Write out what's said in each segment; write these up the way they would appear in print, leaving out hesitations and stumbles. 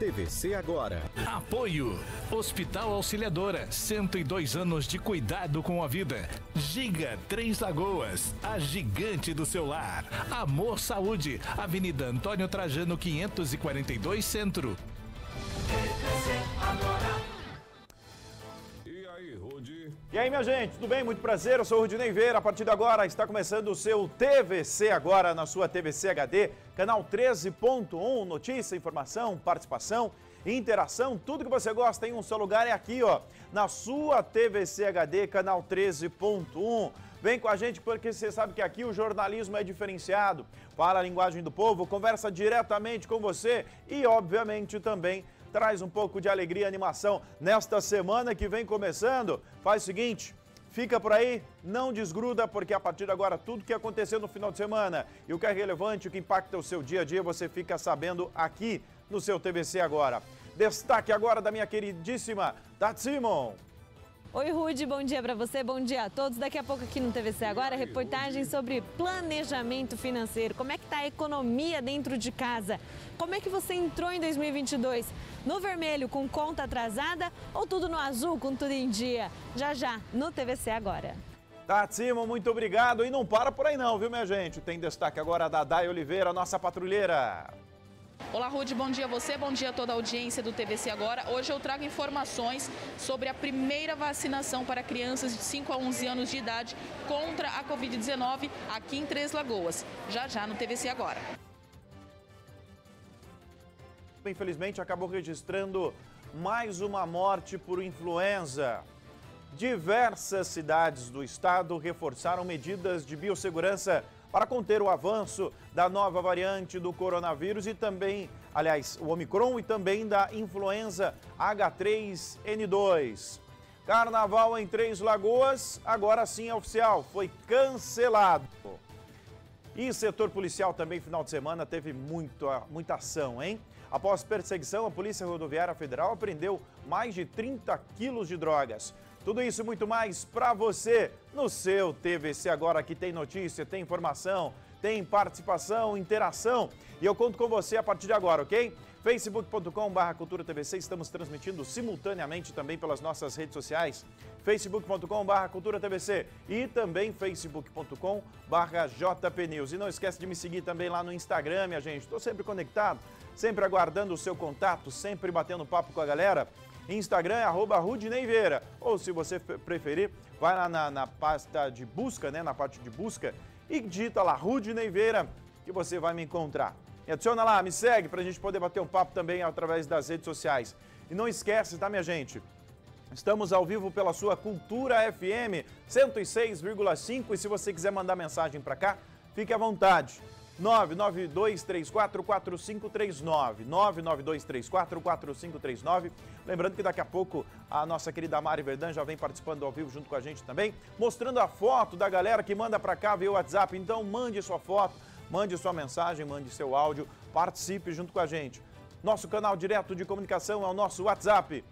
TVC Agora. Apoio. Hospital Auxiliadora. 102 anos de cuidado com a vida. Giga Três Lagoas. A gigante do seu lar. Amor Saúde. Avenida Antônio Trajano 542 Centro. E aí, minha gente, tudo bem? Muito prazer, eu sou o Rudinei Vieira. A partir de agora está começando o seu TVC Agora na sua TVC HD, canal 13.1, notícia, informação, participação, interação, tudo que você gosta em um só lugar é aqui, ó, na sua TVC HD, canal 13.1. Vem com a gente porque você sabe que aqui o jornalismo é diferenciado, fala a linguagem do povo, conversa diretamente com você e, obviamente, também traz um pouco de alegria e animação nesta semana que vem começando. Faz o seguinte, fica por aí, não desgruda, porque a partir de agora tudo que aconteceu no final de semana e o que é relevante, o que impacta o seu dia a dia, você fica sabendo aqui no seu TVC Agora. Destaque agora da minha queridíssima Tati Simon. Oi, Rude, bom dia para você, bom dia a todos. Daqui a pouco aqui no TVC Agora, reportagem sobre planejamento financeiro. Como é que está a economia dentro de casa? Como é que você entrou em 2022? No vermelho com conta atrasada ou tudo no azul com tudo em dia? Já, no TVC Agora. Tati Simon, muito obrigado. E não para por aí não, viu, minha gente? Tem destaque agora da Day Oliveira, nossa patrulheira. Olá, Rude, bom dia a você, bom dia a toda a audiência do TVC Agora. Hoje eu trago informações sobre a primeira vacinação para crianças de 5 a 11 anos de idade contra a Covid-19 aqui em Três Lagoas. Já no TVC Agora. Infelizmente, acabou registrando mais uma morte por influenza. Diversas cidades do estado reforçaram medidas de biossegurança para conter o avanço da nova variante do coronavírus e também, aliás, o Omicron e também da influenza H3N2. Carnaval em Três Lagoas, agora sim é oficial, foi cancelado. E setor policial também, final de semana, teve muita ação, hein? Após perseguição, a Polícia Rodoviária Federal apreendeu mais de 30 quilos de drogas. Tudo isso e muito mais para você no seu TVC Agora, que tem notícia, tem informação, tem participação, interação. E eu conto com você a partir de agora, ok? facebook.com/cultura-tvc, estamos transmitindo simultaneamente também pelas nossas redes sociais, facebook.com/cultura-tvc e também facebook.com/jpnews. E não esquece de me seguir também lá no Instagram, minha gente, estou sempre conectado, sempre aguardando o seu contato, sempre batendo papo com a galera. Instagram é @rudineiveira, ou se você preferir, vai lá na pasta de busca, né, na parte de busca e digita lá Rudineiveira que você vai me encontrar. Me adiciona lá, me segue pra gente poder bater um papo também através das redes sociais. E não esquece, tá, minha gente? Estamos ao vivo pela sua Cultura FM 106,5 e se você quiser mandar mensagem pra cá, fique à vontade. 992344539, 992344539. Lembrando que daqui a pouco a nossa querida Mari Verdun já vem participando ao vivo junto com a gente também, mostrando a foto da galera que manda para cá via WhatsApp. Então mande sua foto, mande sua mensagem, mande seu áudio, participe junto com a gente. Nosso canal direto de comunicação é o nosso WhatsApp,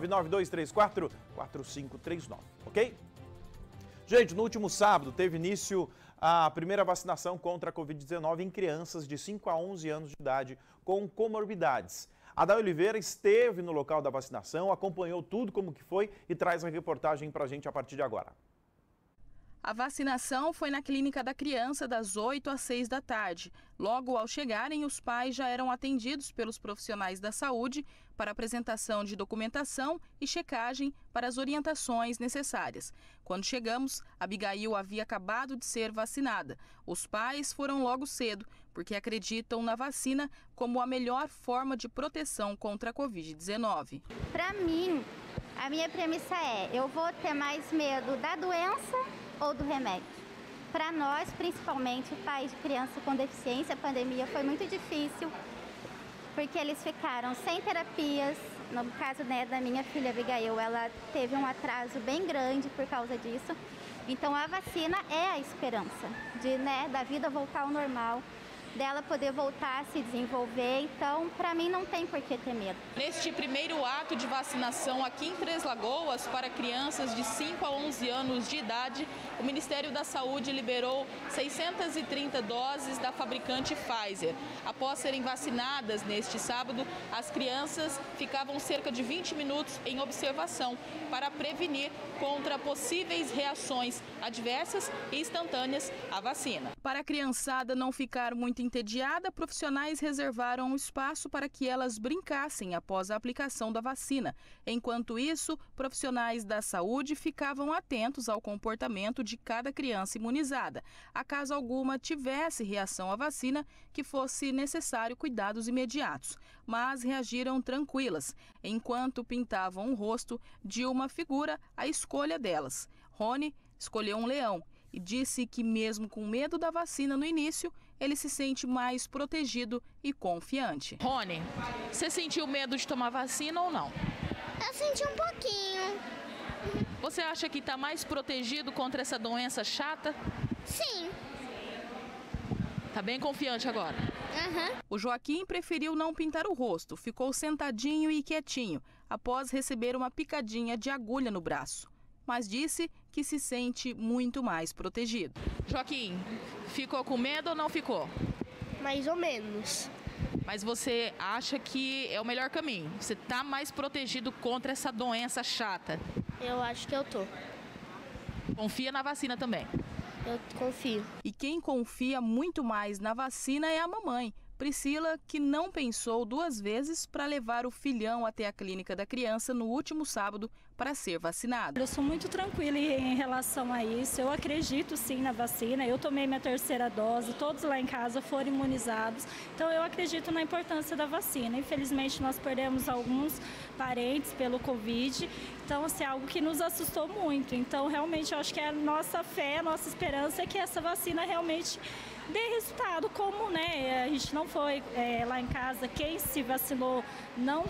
992344539, ok? Gente, no último sábado teve início a primeira vacinação contra a Covid-19 em crianças de 5 a 11 anos de idade com comorbidades. A Day Oliveira esteve no local da vacinação, acompanhou tudo como que foi e traz a reportagem para a gente a partir de agora. A vacinação foi na Clínica da Criança das 8 às 6 da tarde. Logo ao chegarem, os pais já eram atendidos pelos profissionais da saúde para apresentação de documentação e checagem para as orientações necessárias. Quando chegamos, Abigail havia acabado de ser vacinada. Os pais foram logo cedo, porque acreditam na vacina como a melhor forma de proteção contra a Covid-19. Para mim, a minha premissa é, eu vou ter mais medo da doença ou do remédio. Para nós, principalmente pais de criança com deficiência, a pandemia foi muito difícil, porque eles ficaram sem terapias. No caso, né, da minha filha Abigail, ela teve um atraso bem grande por causa disso. Então a vacina é a esperança de, né, da vida voltar ao normal. dela poder voltar a se desenvolver. Então, para mim, não tem por que ter medo. Neste primeiro ato de vacinação aqui em Três Lagoas para crianças de 5 a 11 anos de idade, o Ministério da Saúde liberou 630 doses da fabricante Pfizer. Após serem vacinadas neste sábado, as crianças ficavam cerca de 20 minutos em observação para prevenir contra possíveis reações adversas e instantâneas à vacina. Para a criançada não ficar muito entediada, profissionais reservaram um espaço para que elas brincassem após a aplicação da vacina. Enquanto isso, profissionais da saúde ficavam atentos ao comportamento de cada criança imunizada, acaso alguma tivesse reação à vacina que fosse necessário cuidados imediatos, mas reagiram tranquilas, enquanto pintavam o rosto de uma figura à escolha delas. Rony escolheu um leão e disse que mesmo com medo da vacina no início, ele se sente mais protegido e confiante. Rony, você sentiu medo de tomar vacina ou não? Eu senti um pouquinho. Você acha que está mais protegido contra essa doença chata? Sim. Tá bem confiante agora? Uhum. O Joaquim preferiu não pintar o rosto, ficou sentadinho e quietinho, após receber uma picadinha de agulha no braço. Mas disse que se sente muito mais protegido. Joaquim, ficou com medo ou não ficou? Mais ou menos. Mas você acha que é o melhor caminho? Você está mais protegido contra essa doença chata? Eu acho que eu tô. Confia na vacina também? Eu confio. E quem confia muito mais na vacina é a mamãe, Priscila, que não pensou duas vezes para levar o filhão até a clínica da criança no último sábado para ser vacinado. Eu sou muito tranquila em relação a isso, eu acredito sim na vacina, eu tomei minha terceira dose, todos lá em casa foram imunizados, então eu acredito na importância da vacina. Infelizmente nós perdemos alguns parentes pelo Covid, então assim, é algo que nos assustou muito, então realmente eu acho que a nossa fé, a nossa esperança é que essa vacina realmente dê resultado, como a gente não foi lá em casa, quem se vacinou não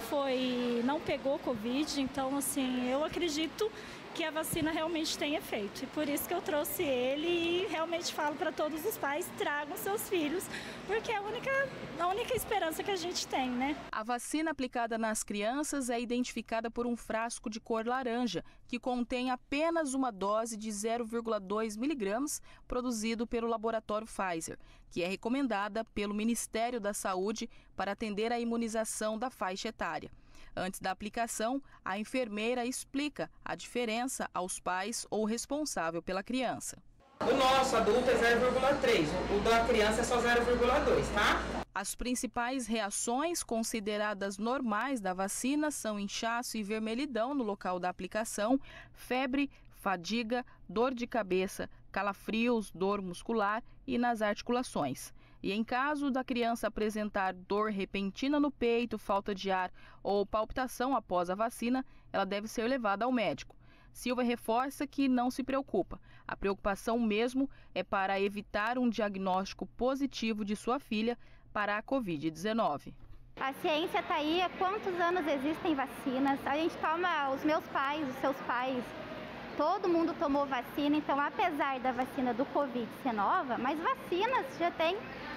pegou Covid, então assim, eu acredito que a vacina realmente tem efeito. E por isso que eu trouxe ele e realmente falo para todos os pais, tragam seus filhos, porque é a única esperança que a gente tem, né? A vacina aplicada nas crianças é identificada por um frasco de cor laranja, que contém apenas uma dose de 0,2 miligramas, produzido pelo laboratório Pfizer, que é recomendada pelo Ministério da Saúde para atender a imunização da faixa etária. Antes da aplicação, a enfermeira explica a diferença aos pais ou responsável pela criança. O nosso adulto é 0,3, o da criança é só 0,2, tá? As principais reações consideradas normais da vacina são inchaço e vermelhidão no local da aplicação, febre, fadiga, dor de cabeça, calafrios, dor muscular e nas articulações. E em caso da criança apresentar dor repentina no peito, falta de ar ou palpitação após a vacina, ela deve ser levada ao médico. Silva reforça que não se preocupa. A preocupação mesmo é para evitar um diagnóstico positivo de sua filha para a Covid-19. A ciência está aí, há quantos anos existem vacinas? A gente toma, os meus pais, os seus pais, todo mundo tomou vacina, então apesar da vacina do Covid ser nova, mas vacinas já tem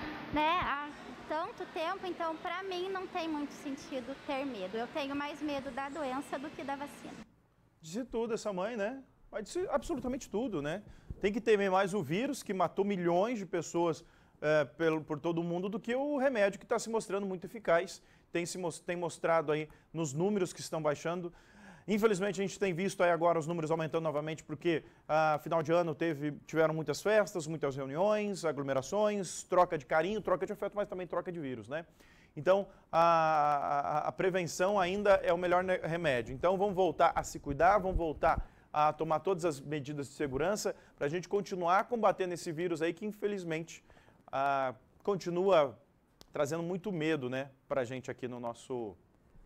há tanto tempo, então para mim não tem muito sentido ter medo. Eu tenho mais medo da doença do que da vacina. Disse tudo essa mãe, né? Mas disse absolutamente tudo, né? Tem que temer mais o vírus, que matou milhões de pessoas por todo o mundo, do que o remédio que está se mostrando muito eficaz. Tem mostrado aí nos números que estão baixando. Infelizmente, a gente tem visto aí agora os números aumentando novamente, porque final de ano tiveram muitas festas, muitas reuniões, aglomerações, troca de carinho, troca de afeto, mas também troca de vírus, né? Então, a prevenção ainda é o melhor remédio. Então, vamos voltar a se cuidar, vamos voltar a tomar todas as medidas de segurança para a gente continuar combatendo esse vírus aí que, infelizmente, continua trazendo muito medo, né, para a gente aqui no nosso...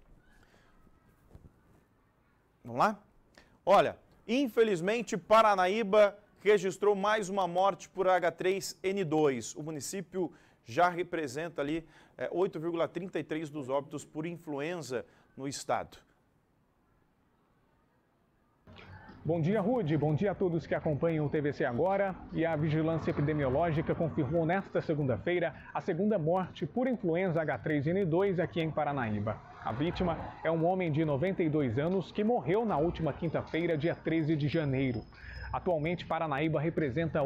Vamos lá? Olha, infelizmente, Paranaíba registrou mais uma morte por H3N2. O município já representa ali 8,33% dos óbitos por influenza no estado. Bom dia, Rude. Bom dia a todos que acompanham o TVC Agora. E a Vigilância Epidemiológica confirmou nesta segunda-feira a segunda morte por influenza H3N2 aqui em Paranaíba. A vítima é um homem de 92 anos que morreu na última quinta-feira, dia 13 de janeiro. Atualmente, Paranaíba representa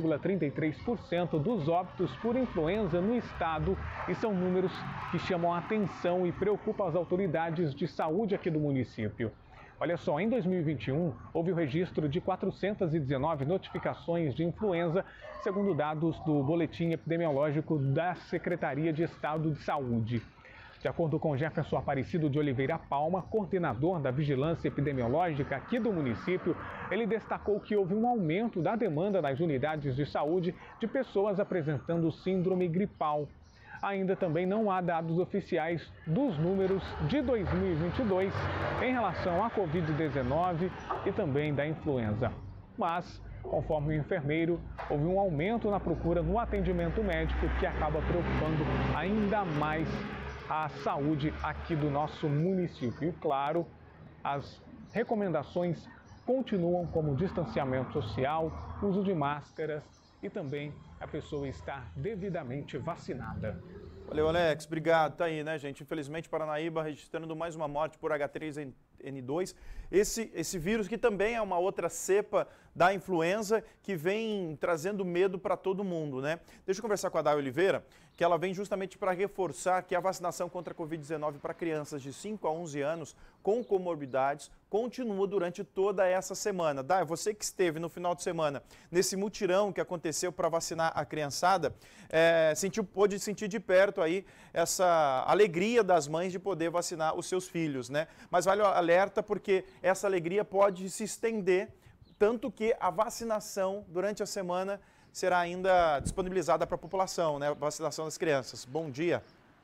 8,33% dos óbitos por influenza no estado e são números que chamam a atenção e preocupam as autoridades de saúde aqui do município. Olha só, em 2021, houve o registro de 419 notificações de influenza, segundo dados do Boletim Epidemiológico da Secretaria de Estado de Saúde. De acordo com Jefferson Aparecido de Oliveira Palma, coordenador da Vigilância Epidemiológica aqui do município, ele destacou que houve um aumento da demanda nas unidades de saúde de pessoas apresentando síndrome gripal. Ainda também não há dados oficiais dos números de 2022 em relação à Covid-19 e também da influenza. Mas, conforme o enfermeiro, houve um aumento na procura no atendimento médico que acaba preocupando ainda mais a saúde aqui do nosso município. E, claro, as recomendações continuam como distanciamento social, uso de máscaras e também a pessoa estar devidamente vacinada. Valeu, Alex. Obrigado. Tá aí, né, gente? Infelizmente, Paranaíba registrando mais uma morte por H3N2. Esse vírus que também é uma outra cepa da influenza que vem trazendo medo para todo mundo, né? Deixa eu conversar com a Day Oliveira, que ela vem justamente para reforçar que a vacinação contra a Covid-19 para crianças de 5 a 11 anos com comorbidades continua durante toda essa semana. Day, você que esteve no final de semana nesse mutirão que aconteceu para vacinar a criançada, pôde sentir de perto aí essa alegria das mães de poder vacinar os seus filhos, né? Mas vale o alerta porque essa alegria pode se estender, tanto que a vacinação durante a semana será ainda disponibilizada para a população, né? A vacinação das crianças. Bom dia.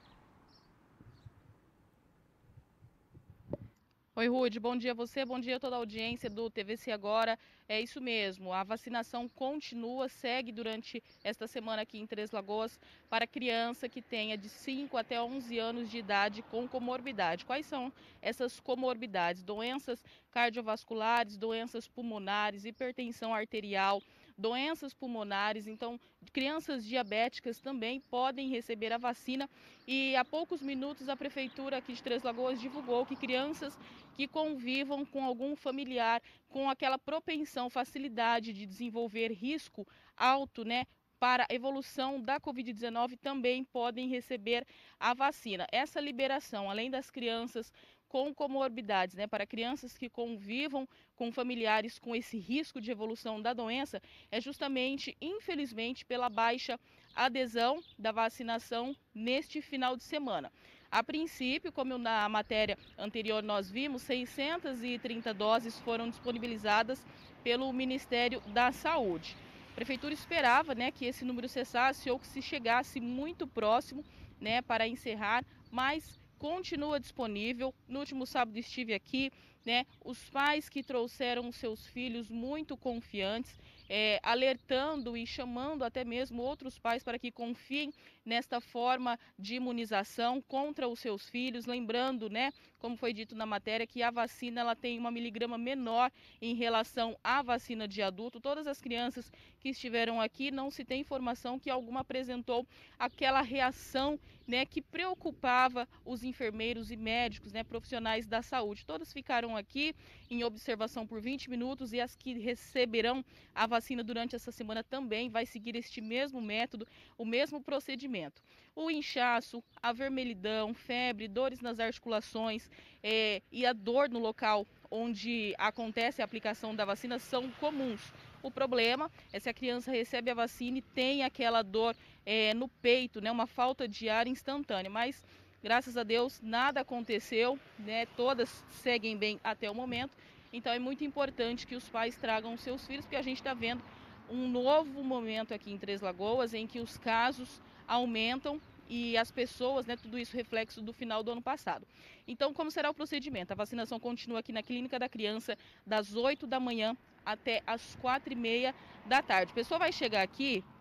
Oi, Rude, bom dia a você, bom dia a toda a audiência do TVC Agora. É isso mesmo, a vacinação continua, segue durante esta semana aqui em Três Lagoas para criança que tenha de 5 até 11 anos de idade com comorbidade. Quais são essas comorbidades? Doenças cardiovasculares, doenças pulmonares, hipertensão arterial, doenças pulmonares. Então, crianças diabéticas também podem receber a vacina. E há poucos minutos a Prefeitura aqui de Três Lagoas divulgou que crianças que convivam com algum familiar com aquela propensão, facilidade de desenvolver risco alto, né, para a evolução da Covid-19 também podem receber a vacina. Essa liberação, além das crianças com comorbidades, né, para crianças que convivam com familiares com esse risco de evolução da doença, é justamente, infelizmente, pela baixa adesão da vacinação neste final de semana. A princípio, como na matéria anterior nós vimos, 630 doses foram disponibilizadas pelo Ministério da Saúde. A Prefeitura esperava, né, que esse número cessasse ou que se chegasse muito próximo, né, para encerrar, mas continua disponível. No último sábado estive aqui, né, os pais que trouxeram seus filhos muito confiantes, alertando e chamando até mesmo outros pais para que confiem nesta forma de imunização contra os seus filhos, lembrando, né, como foi dito na matéria, que a vacina ela tem 1 miligrama menor em relação à vacina de adulto. Todas as crianças que estiveram aqui, não se tem informação que alguma apresentou aquela reação, né, que preocupava os enfermeiros e médicos, né, profissionais da saúde. Todas ficaram aqui em observação por 20 minutos e as que receberão a vacina durante essa semana também vai seguir este mesmo método, o mesmo procedimento. O inchaço, a vermelhidão, febre, dores nas articulações e a dor no local onde acontece a aplicação da vacina são comuns. O problema é se a criança recebe a vacina e tem aquela dor no peito, né, uma falta de ar instantânea, mas graças a Deus nada aconteceu, né, todas seguem bem até o momento. Então é muito importante que os pais tragam os seus filhos, porque a gente está vendo um novo momento aqui em Três Lagoas em que os casos aumentam e as pessoas, né, tudo isso reflexo do final do ano passado. Então, como será o procedimento? A vacinação continua aqui na Clínica da Criança das 8 da manhã até as 4h30 da tarde. A pessoa vai chegar aqui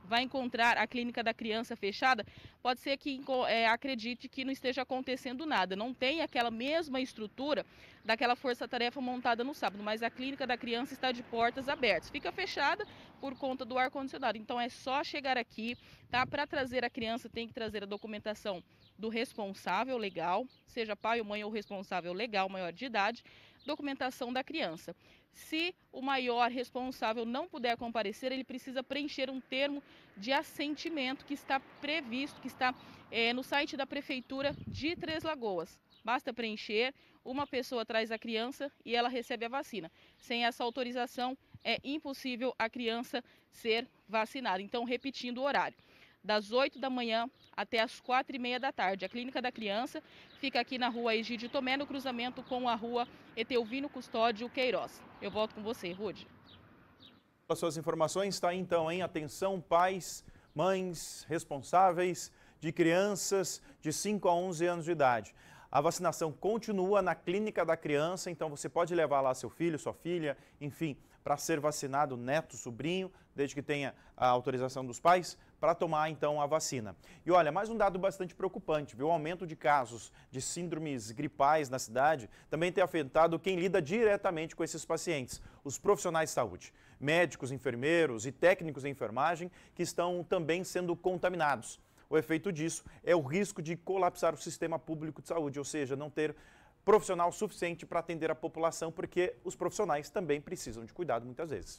vai encontrar a clínica da criança fechada, pode ser que acredite que não esteja acontecendo nada, não tem aquela mesma estrutura daquela força-tarefa montada no sábado, mas a clínica da criança está de portas abertas, fica fechada por conta do ar-condicionado, então é só chegar aqui, tá? Para trazer a criança tem que trazer a documentação do responsável legal, seja pai ou mãe ou responsável legal, maior de idade, documentação da criança. Se o maior responsável não puder comparecer, ele precisa preencher um termo de assentimento que está previsto, que está no site da Prefeitura de Três Lagoas. Basta preencher, uma pessoa traz a criança e ela recebe a vacina. Sem essa autorização, é impossível a criança ser vacinada. Então, repetindo o horário, das 8 da manhã até as 4h30 da tarde. A Clínica da Criança fica aqui na rua Egídio Tomé, no cruzamento com a rua Etelvino Custódio Queiroz. Eu volto com você, Rude. As suas informações está então em atenção, pais, mães, responsáveis de crianças de 5 a 11 anos de idade. A vacinação continua na Clínica da Criança, então você pode levar lá seu filho, sua filha, enfim, para ser vacinado, neto, sobrinho, desde que tenha a autorização dos pais, para tomar então a vacina. E olha, mais um dado bastante preocupante, viu? O aumento de casos de síndromes gripais na cidade também tem afetado quem lida diretamente com esses pacientes, os profissionais de saúde, médicos, enfermeiros e técnicos de enfermagem que estão também sendo contaminados. O efeito disso é o risco de colapsar o sistema público de saúde, ou seja, não ter profissional suficiente para atender a população, porque os profissionais também precisam de cuidado muitas vezes.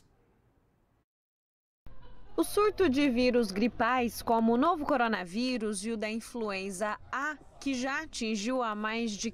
O surto de vírus gripais, como o novo coronavírus e o da influenza A, que já atingiu a mais de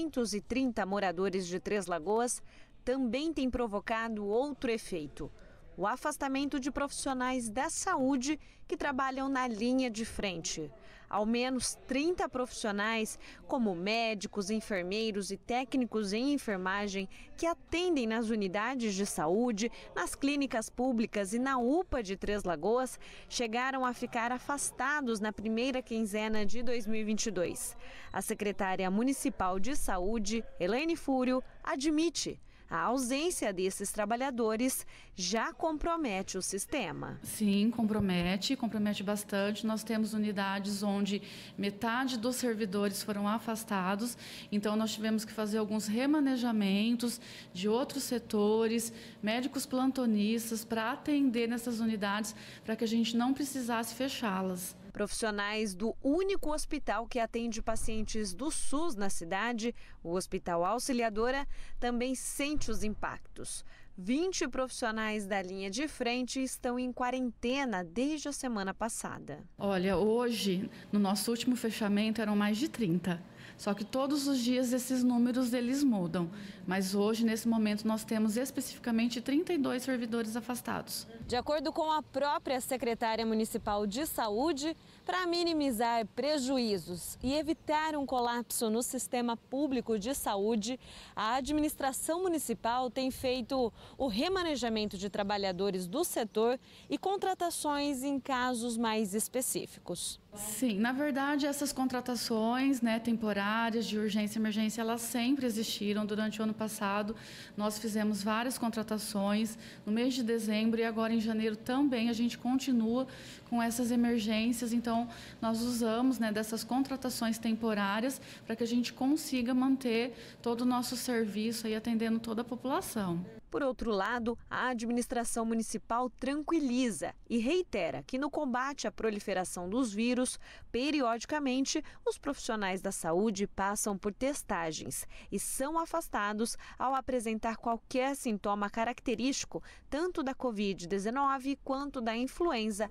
530 moradores de Três Lagoas, também tem provocado outro efeito: o afastamento de profissionais da saúde que trabalham na linha de frente. Ao menos 30 profissionais, como médicos, enfermeiros e técnicos em enfermagem, que atendem nas unidades de saúde, nas clínicas públicas e na UPA de Três Lagoas, chegaram a ficar afastados na primeira quinzena de 2022. A secretária municipal de saúde, Elaine Fúrio, admite: a ausência desses trabalhadores já compromete o sistema. Sim, compromete bastante. Nós temos unidades onde metade dos servidores foram afastados, então nós tivemos que fazer alguns remanejamentos de outros setores, médicos plantonistas, para atender nessas unidades, para que a gente não precisasse fechá-las. Profissionais do único hospital que atende pacientes do SUS na cidade, o Hospital Auxiliadora, também sente os impactos. 20 profissionais da linha de frente estão em quarentena desde a semana passada. Olha, hoje, no nosso último fechamento, eram mais de 30. Só que todos os dias esses números eles mudam. Mas hoje, nesse momento, nós temos especificamente 32 servidores afastados. De acordo com a própria secretária municipal de saúde, para minimizar prejuízos e evitar um colapso no sistema público de saúde, a administração municipal tem feito o remanejamento de trabalhadores do setor e contratações em casos mais específicos. Sim, na verdade, essas contratações, temporárias, de urgência e emergência, elas sempre existiram. Durante o ano passado, nós fizemos várias contratações no mês de dezembro e agora em janeiro também a gente continua com essas emergências. Então, nós usamos dessas contratações temporárias para que a gente consiga manter todo o nosso serviço aí atendendo toda a população. Por outro lado, a administração municipal tranquiliza e reitera que no combate à proliferação dos vírus, periodicamente, os profissionais da saúde passam por testagens e são afastados ao apresentar qualquer sintoma característico, tanto da Covid-19 quanto da influenza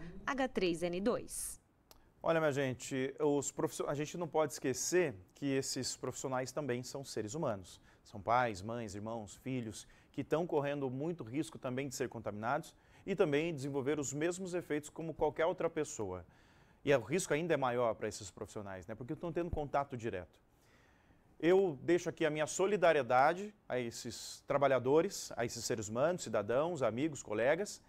H3N2. Olha, minha gente, a gente não pode esquecer que esses profissionais também são seres humanos. São pais, mães, irmãos, filhos, que estão correndo muito risco também de ser contaminados e também desenvolver os mesmos efeitos como qualquer outra pessoa. E o risco ainda é maior para esses profissionais, porque estão tendo contato direto. Eu deixo aqui a minha solidariedade a esses trabalhadores, a esses seres humanos, cidadãos, amigos, colegas,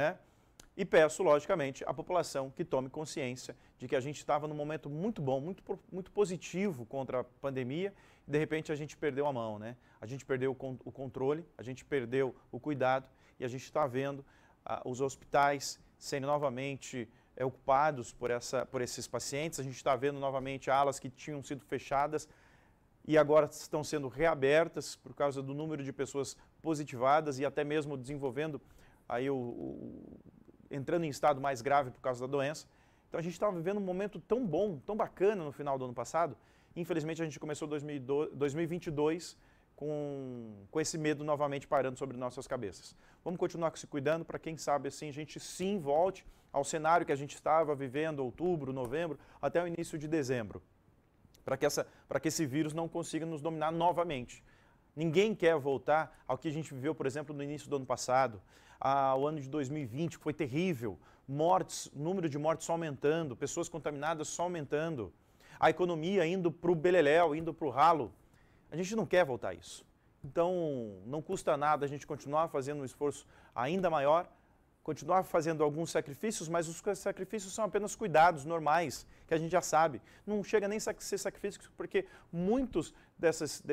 E peço, logicamente, à população que tome consciência de que a gente estava num momento muito bom, muito positivo contra a pandemia e, de repente, a gente perdeu a mão, A gente perdeu o controle, a gente perdeu o cuidado e a gente está vendo os hospitais sendo novamente ocupados por esses pacientes. A gente está vendo novamente alas que tinham sido fechadas e agora estão sendo reabertas por causa do número de pessoas positivadas e até mesmo desenvolvendo, aí entrando em estado mais grave por causa da doença. Então a gente estava vivendo um momento tão bom, tão bacana no final do ano passado. Infelizmente a gente começou 2022 com esse medo novamente pairando sobre nossas cabeças. Vamos continuar se cuidando para quem sabe assim a gente sim volte ao cenário que a gente estava vivendo outubro, novembro, até o início de dezembro, para que esse vírus não consiga nos dominar novamente. Ninguém quer voltar ao que a gente viveu, por exemplo, no início do ano passado, ao ano de 2020, que foi terrível, número de mortes só aumentando, pessoas contaminadas só aumentando, a economia indo para o beleléu, indo para o ralo. A gente não quer voltar a isso. Então, não custa nada a gente continuar fazendo um esforço ainda maior, continuar fazendo alguns sacrifícios, mas os sacrifícios são apenas cuidados normais, que a gente já sabe. Não chega nem a ser sacrifícios, porque muitos dessas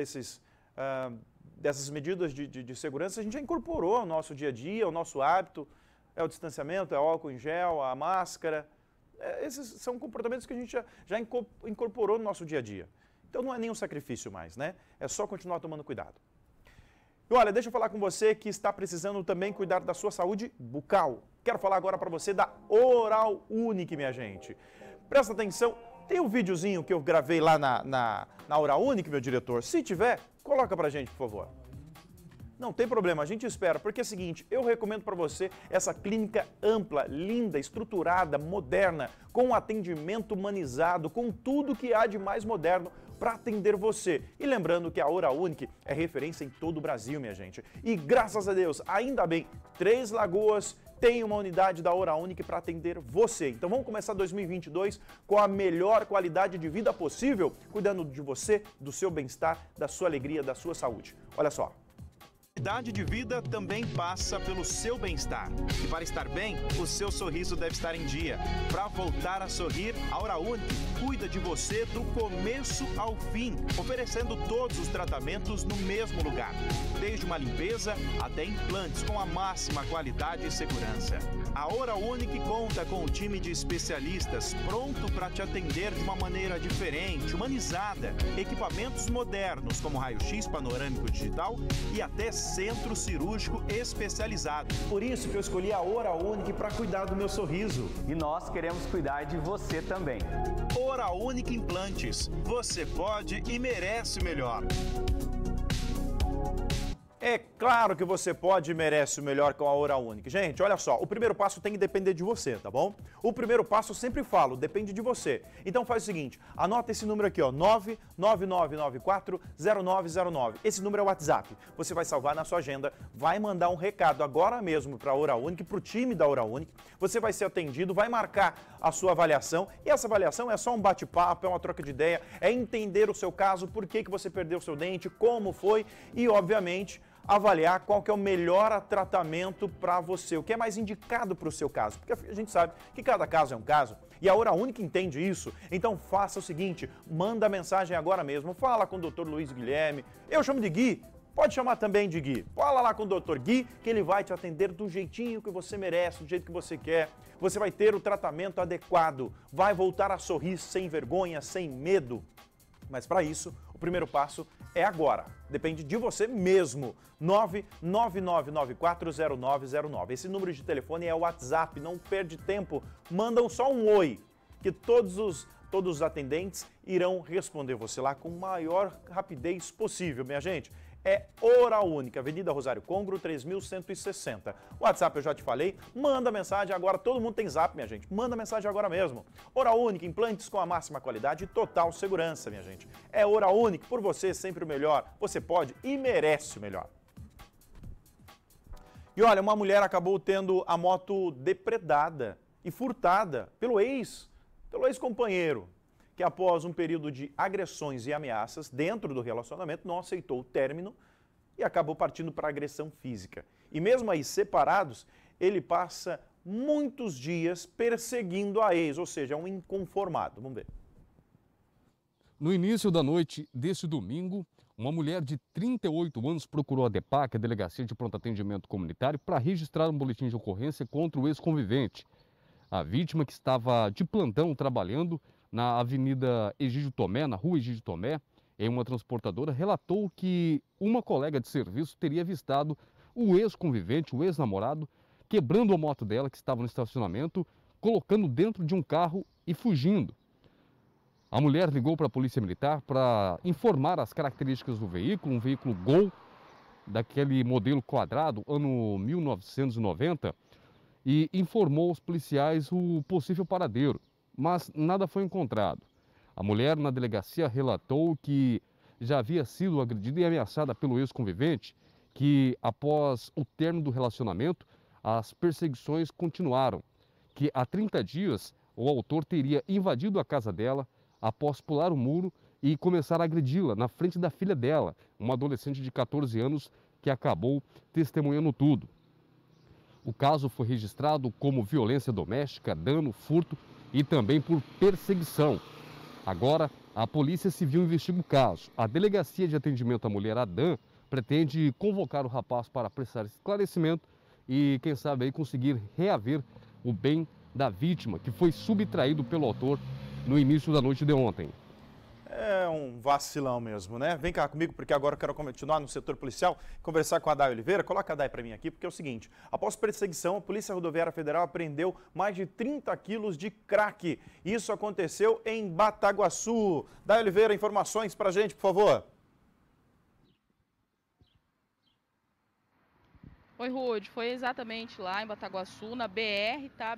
medidas de segurança a gente já incorporou ao nosso dia a dia, ao nosso hábito. É o distanciamento, é o álcool em gel, a máscara. Esses são comportamentos que a gente já incorporou no nosso dia a dia. Então não é nenhum sacrifício mais, né? É só continuar tomando cuidado. E olha, deixa eu falar com você que está precisando também cuidar da sua saúde bucal. Quero falar agora para você da Oral Unique, minha gente. Presta atenção, tem um videozinho que eu gravei lá na Oral Unique, meu diretor. Se tiver, coloca pra gente, por favor. Não tem problema, a gente espera, porque é o seguinte, eu recomendo para você essa clínica ampla, linda, estruturada, moderna, com atendimento humanizado, com tudo que há de mais moderno para atender você. E lembrando que a Oral Unique é referência em todo o Brasil, minha gente. E graças a Deus, ainda bem, Três Lagoas tem uma unidade da Oral Unique para atender você. Então vamos começar 2022 com a melhor qualidade de vida possível, cuidando de você, do seu bem-estar, da sua alegria, da sua saúde. Olha só. Qualidade de vida também passa pelo seu bem-estar. E para estar bem, o seu sorriso deve estar em dia. Para voltar a sorrir, a Oral Unique cuida de você do começo ao fim, oferecendo todos os tratamentos no mesmo lugar. Desde uma limpeza até implantes com a máxima qualidade e segurança. A Oral Unique conta com um time de especialistas pronto para te atender de uma maneira diferente, humanizada. Equipamentos modernos como raio-x panorâmico digital e até centro cirúrgico especializado. Por isso que eu escolhi a Oral Unique para cuidar do meu sorriso. E nós queremos cuidar de você também. Oral Unique Implantes. Você pode e merece o melhor. É claro que você pode e merece o melhor com a Oral Unique. Gente, olha só, o primeiro passo tem que depender de você, tá bom? O primeiro passo eu sempre falo, depende de você. Então faz o seguinte, anota esse número aqui, ó, 999940909. Esse número é o WhatsApp. Você vai salvar na sua agenda, vai mandar um recado agora mesmo para a Oral Unique, para o time da Oral Unique. Você vai ser atendido, vai marcar a sua avaliação. E essa avaliação é só um bate-papo, é uma troca de ideia, é entender o seu caso, por que você perdeu o seu dente, como foi e, obviamente, avaliar qual que é o melhor tratamento para você, o que é mais indicado para o seu caso, porque a gente sabe que cada caso é um caso e a Oral Unique entende isso. Então faça o seguinte, manda mensagem agora mesmo, fala com o Dr. Luiz Guilherme, eu chamo de Gui, pode chamar também de Gui, fala lá com o Dr. Gui que ele vai te atender do jeitinho que você merece, do jeito que você quer, você vai ter o tratamento adequado, vai voltar a sorrir sem vergonha, sem medo, mas para isso o primeiro passo é agora, depende de você mesmo, 999940909. Esse número de telefone é o WhatsApp, não perde tempo, mandam só um oi, que todos os atendentes irão responder você lá com a maior rapidez possível, minha gente. É Oral Unique, Avenida Rosário Congro, 3160. WhatsApp eu já te falei, manda mensagem agora, todo mundo tem Zap, minha gente, manda mensagem agora mesmo. Oral Unique, implantes com a máxima qualidade e total segurança, minha gente. É Oral Unique, por você sempre o melhor, você pode e merece o melhor. E olha, uma mulher acabou tendo a moto depredada e furtada pelo ex-companheiro, que após um período de agressões e ameaças dentro do relacionamento não aceitou o término e acabou partindo para agressão física. E mesmo aí separados, ele passa muitos dias perseguindo a ex, ou seja, é um inconformado. Vamos ver. No início da noite desse domingo, uma mulher de 38 anos procurou a DEPAC, a Delegacia de Pronto Atendimento Comunitário, para registrar um boletim de ocorrência contra o ex-convivente. A vítima, que estava de plantão trabalhando na Avenida Egídio Tomé, na Rua Egídio Tomé, em uma transportadora, relatou que uma colega de serviço teria avistado o ex-convivente, o ex-namorado, quebrando a moto dela, que estava no estacionamento, colocando dentro de um carro e fugindo. A mulher ligou para a Polícia Militar para informar as características do veículo, um veículo Gol, daquele modelo quadrado, ano 1990, e informou aos policiais o possível paradeiro, mas nada foi encontrado. A mulher, na delegacia, relatou que já havia sido agredida e ameaçada pelo ex-convivente, que após o término do relacionamento, as perseguições continuaram, que há 30 dias o autor teria invadido a casa dela após pular o muro e começar a agredi-la na frente da filha dela, uma adolescente de 14 anos que acabou testemunhando tudo. O caso foi registrado como violência doméstica, dano, furto e também por perseguição. Agora, a Polícia Civil investiga o caso. A Delegacia de Atendimento à Mulher, a DAM, pretende convocar o rapaz para prestar esclarecimento e, quem sabe, aí conseguir reaver o bem da vítima, que foi subtraído pelo autor no início da noite de ontem. É um vacilão mesmo, né? Vem cá comigo, porque agora eu quero continuar no setor policial, conversar com a Day Oliveira. Coloca a Day para mim aqui, porque é o seguinte: após perseguição, a Polícia Rodoviária Federal apreendeu mais de 30 quilos de crack. Isso aconteceu em Bataguaçu. Day Oliveira, informações para a gente, por favor. Oi, Rude, foi exatamente lá em Bataguaçu, na BR, tá?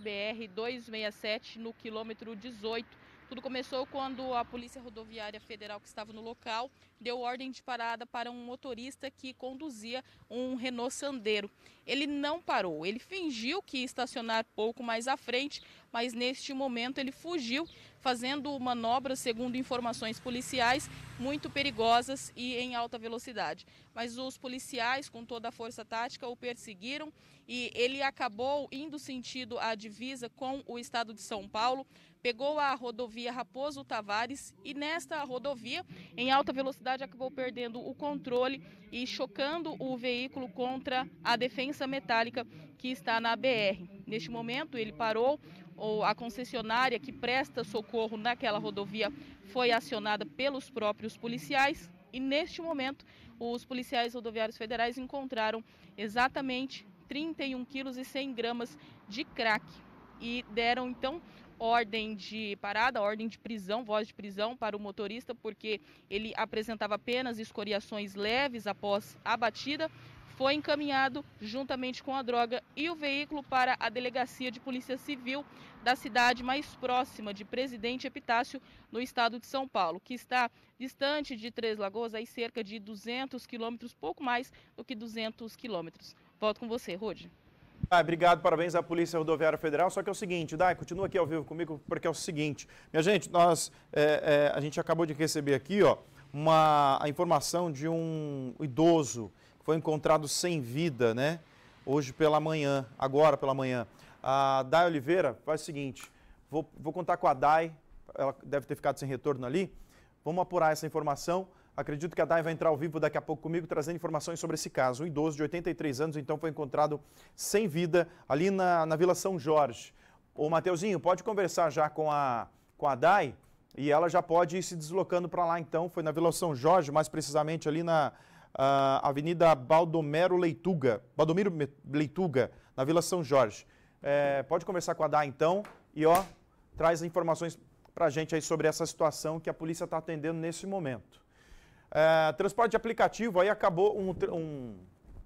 BR-267, no quilômetro 18. Tudo começou quando a Polícia Rodoviária Federal, que estava no local, deu ordem de parada para um motorista que conduzia um Renault Sandero. Ele não parou, ele fingiu que ia estacionar pouco mais à frente, mas neste momento ele fugiu, fazendo manobras, segundo informações policiais, muito perigosas e em alta velocidade. Mas os policiais, com toda a força tática, o perseguiram e ele acabou indo sentido à divisa com o estado de São Paulo, pegou a rodovia Raposo Tavares e nesta rodovia, em alta velocidade, acabou perdendo o controle e chocando o veículo contra a defensa metálica que está na BR. Neste momento, ele parou, a concessionária que presta socorro naquela rodovia foi acionada pelos próprios policiais e, neste momento, os policiais rodoviários federais encontraram exatamente 31 quilos e 100 gramas de crack e deram, então, ordem de parada, ordem de prisão, voz de prisão para o motorista, porque ele apresentava apenas escoriações leves após a batida. Foi encaminhado juntamente com a droga e o veículo para a Delegacia de Polícia Civil da cidade mais próxima de Presidente Epitácio, no estado de São Paulo, que está distante de Três Lagoas, aí cerca de 200 quilômetros, pouco mais do que 200 quilômetros. Volto com você, Rode. Obrigado, parabéns à Polícia Rodoviária Federal. Só que é o seguinte, Day, continua aqui ao vivo comigo, porque é o seguinte, minha gente, a gente acabou de receber aqui, ó, a informação de um idoso que foi encontrado sem vida, né? Hoje pela manhã, agora pela manhã. A Day Oliveira faz o seguinte, vou contar com a Day, ela deve ter ficado sem retorno ali, vamos apurar essa informação. Acredito que a Day vai entrar ao vivo daqui a pouco comigo, trazendo informações sobre esse caso. Um idoso de 83 anos, então, foi encontrado sem vida ali na Vila São Jorge. Ô, Mateuzinho, pode conversar já com a Day e ela já pode ir se deslocando para lá, então. Foi na Vila São Jorge, mais precisamente ali na Avenida Baldomiro Leituga, na Vila São Jorge. Pode conversar com a Day, então, e ó, traz informações para a gente aí sobre essa situação que a polícia está atendendo nesse momento. Transporte de aplicativo, aí acabou um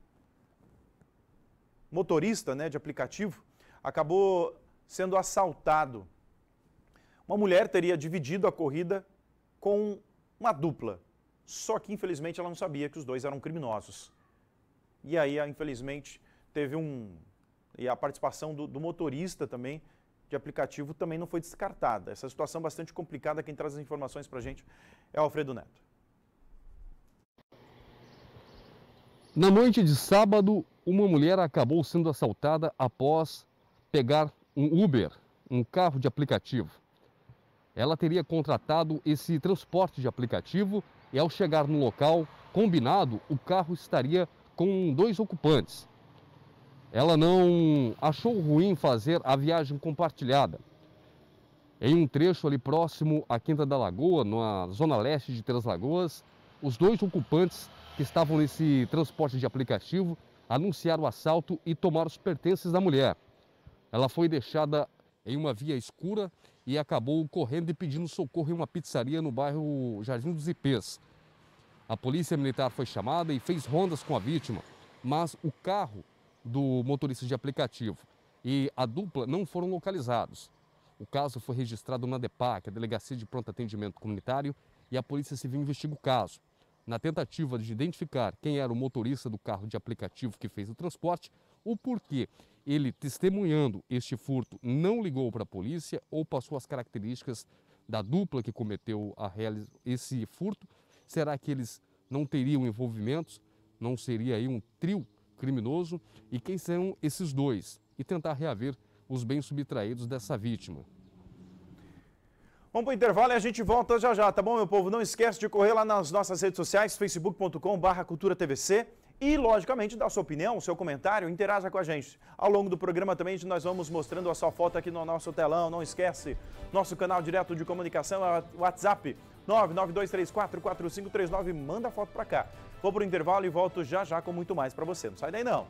motorista, né, de aplicativo, acabou sendo assaltado. Uma mulher teria dividido a corrida com uma dupla, só que infelizmente ela não sabia que os dois eram criminosos. E aí, infelizmente, teve e a participação do motorista também, de aplicativo, também não foi descartada. Essa situação bastante complicada, quem traz as informações para a gente é o Alfredo Neto. Na noite de sábado, uma mulher acabou sendo assaltada após pegar um Uber, um carro de aplicativo. Ela teria contratado esse transporte de aplicativo e, ao chegar no local combinado, o carro estaria com 2 ocupantes. ela não achou ruim fazer a viagem compartilhada. Em um trecho ali próximo à Quinta da Lagoa, na zona leste de Três Lagoas, os dois ocupantes que estavam nesse transporte de aplicativo anunciaram o assalto e tomaram os pertences da mulher. Ela foi deixada em uma via escura e acabou correndo e pedindo socorro em uma pizzaria no bairro Jardim dos Ipês. A polícia militar foi chamada e fez rondas com a vítima, mas o carro do motorista de aplicativo e a dupla não foram localizados. O caso foi registrado na DEPAC, a Delegacia de Pronto Atendimento Comunitário, e a Polícia Civil investiga o caso. Na tentativa de identificar quem era o motorista do carro de aplicativo que fez o transporte, o porquê ele, testemunhando este furto, não ligou para a polícia ou passou as características da dupla que cometeu esse furto. Será que eles não teriam envolvimentos? Não seria aí um trio criminoso? E quem são esses dois? E tentar reaver os bens subtraídos dessa vítima. Vamos para o intervalo e a gente volta já já, tá bom, meu povo? Não esquece de correr lá nas nossas redes sociais, facebook.com/culturatvc e, logicamente, dar sua opinião, seu comentário, interaja com a gente. Ao longo do programa também nós vamos mostrando a sua foto aqui no nosso telão. Não esquece, nosso canal direto de comunicação é o WhatsApp 992344539. Manda a foto para cá. Vou para o intervalo e volto já já com muito mais para você. Não sai daí não.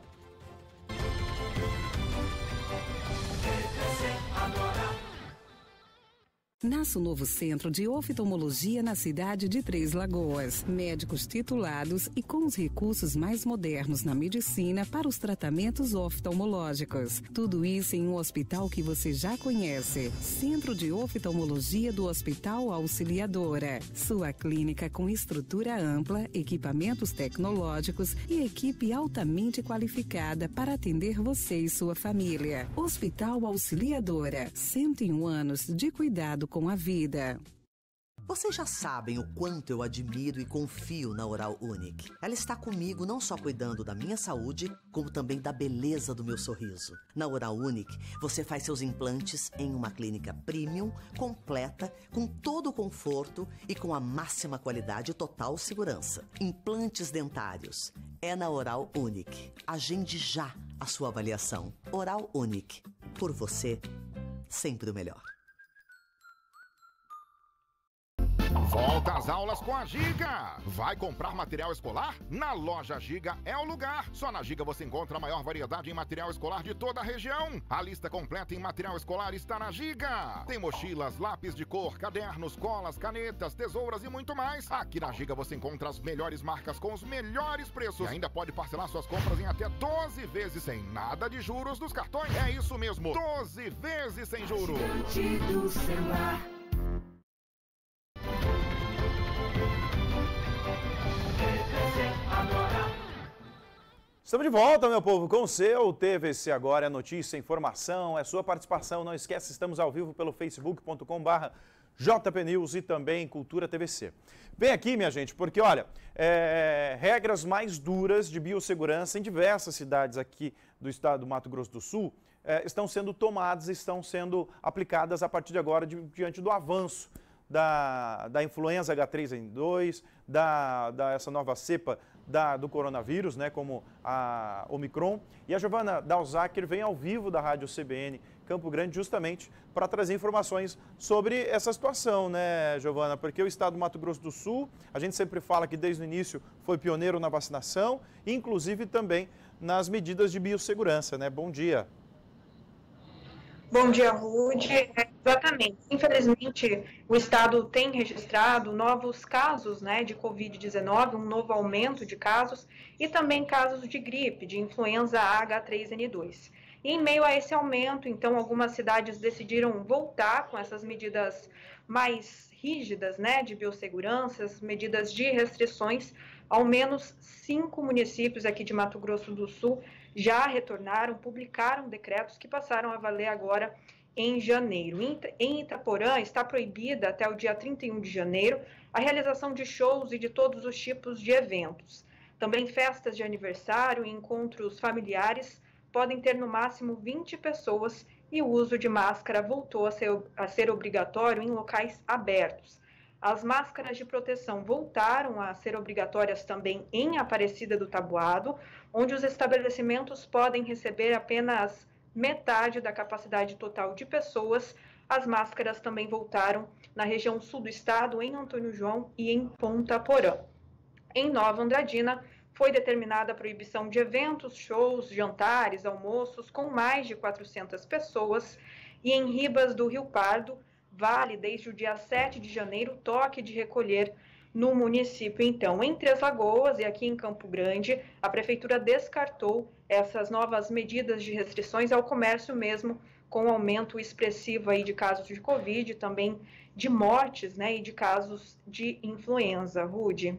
Nasce o novo centro de oftalmologia na cidade de Três Lagoas. Médicos titulados e com os recursos mais modernos na medicina para os tratamentos oftalmológicos. Tudo isso em um hospital que você já conhece. Centro de Oftalmologia do Hospital Auxiliadora. Sua clínica com estrutura ampla, equipamentos tecnológicos e equipe altamente qualificada para atender você e sua família. Hospital Auxiliadora. 101 anos de cuidado com a vida. Vocês já sabem o quanto eu admiro e confio na Oral Unique. Ela está comigo não só cuidando da minha saúde, como também da beleza do meu sorriso. Na Oral Unique, você faz seus implantes em uma clínica premium, completa, com todo o conforto e com a máxima qualidade e total segurança. Implantes dentários. É na Oral Unique. Agende já a sua avaliação. Oral Unique. Por você, sempre o melhor. Volta às aulas com a Giga. Vai comprar material escolar? Na loja Giga é o lugar. Só na Giga você encontra a maior variedade em material escolar de toda a região. A lista completa em material escolar está na Giga. Tem mochilas, lápis de cor, cadernos, colas, canetas, tesouras e muito mais. Aqui na Giga você encontra as melhores marcas com os melhores preços. E ainda pode parcelar suas compras em até 12 vezes sem nada de juros dos cartões. É isso mesmo, 12 vezes sem juros. Estamos de volta, meu povo, com o seu TVC Agora. É notícia, informação, é sua participação. Não esquece, estamos ao vivo pelo facebook.com/JPNews e também Cultura TVC. Vem aqui, minha gente, porque, olha, regras mais duras de biossegurança em diversas cidades aqui do estado do Mato Grosso do Sul estão sendo tomadas, estão sendo aplicadas a partir de agora, diante do avanço da influenza H3N2, essa nova cepa do coronavírus, né, como a Omicron. E a Giovana Dalzacker vem ao vivo da Rádio CBN Campo Grande justamente para trazer informações sobre essa situação, né, Giovana? Porque o estado do Mato Grosso do Sul, a gente sempre fala que desde o início foi pioneiro na vacinação, inclusive também nas medidas de biossegurança, né? Bom dia. Bom dia, Rude. Exatamente. Infelizmente, o estado tem registrado novos casos, né, de Covid-19, um novo aumento de casos e também casos de gripe, de influenza H3N2. E em meio a esse aumento, então, algumas cidades decidiram voltar com essas medidas mais rígidas, né, de biossegurança, medidas de restrições. Ao menos 5 municípios aqui de Mato Grosso do Sul já retornaram, publicaram decretos que passaram a valer agora em janeiro. Em Itaporã está proibida até o dia 31 de janeiro a realização de shows e de todos os tipos de eventos. Também festas de aniversário e encontros familiares podem ter no máximo 20 pessoas e o uso de máscara voltou a ser obrigatório em locais abertos. As máscaras de proteção voltaram a ser obrigatórias também em Aparecida do Taboado, onde os estabelecimentos podem receber apenas metade da capacidade total de pessoas. As máscaras também voltaram na região sul do estado, em Antônio João e em Ponta Porã. Em Nova Andradina, foi determinada a proibição de eventos, shows, jantares, almoços com mais de 400 pessoas. E em Ribas do Rio Pardo, vale desde o dia 7 de janeiro toque de recolher no município. Então, em Três Lagoas e aqui em Campo Grande, a prefeitura descartou essas novas medidas de restrições ao comércio mesmo, com um aumento expressivo aí de casos de Covid, também de mortes, né, e de casos de influenza. Rude.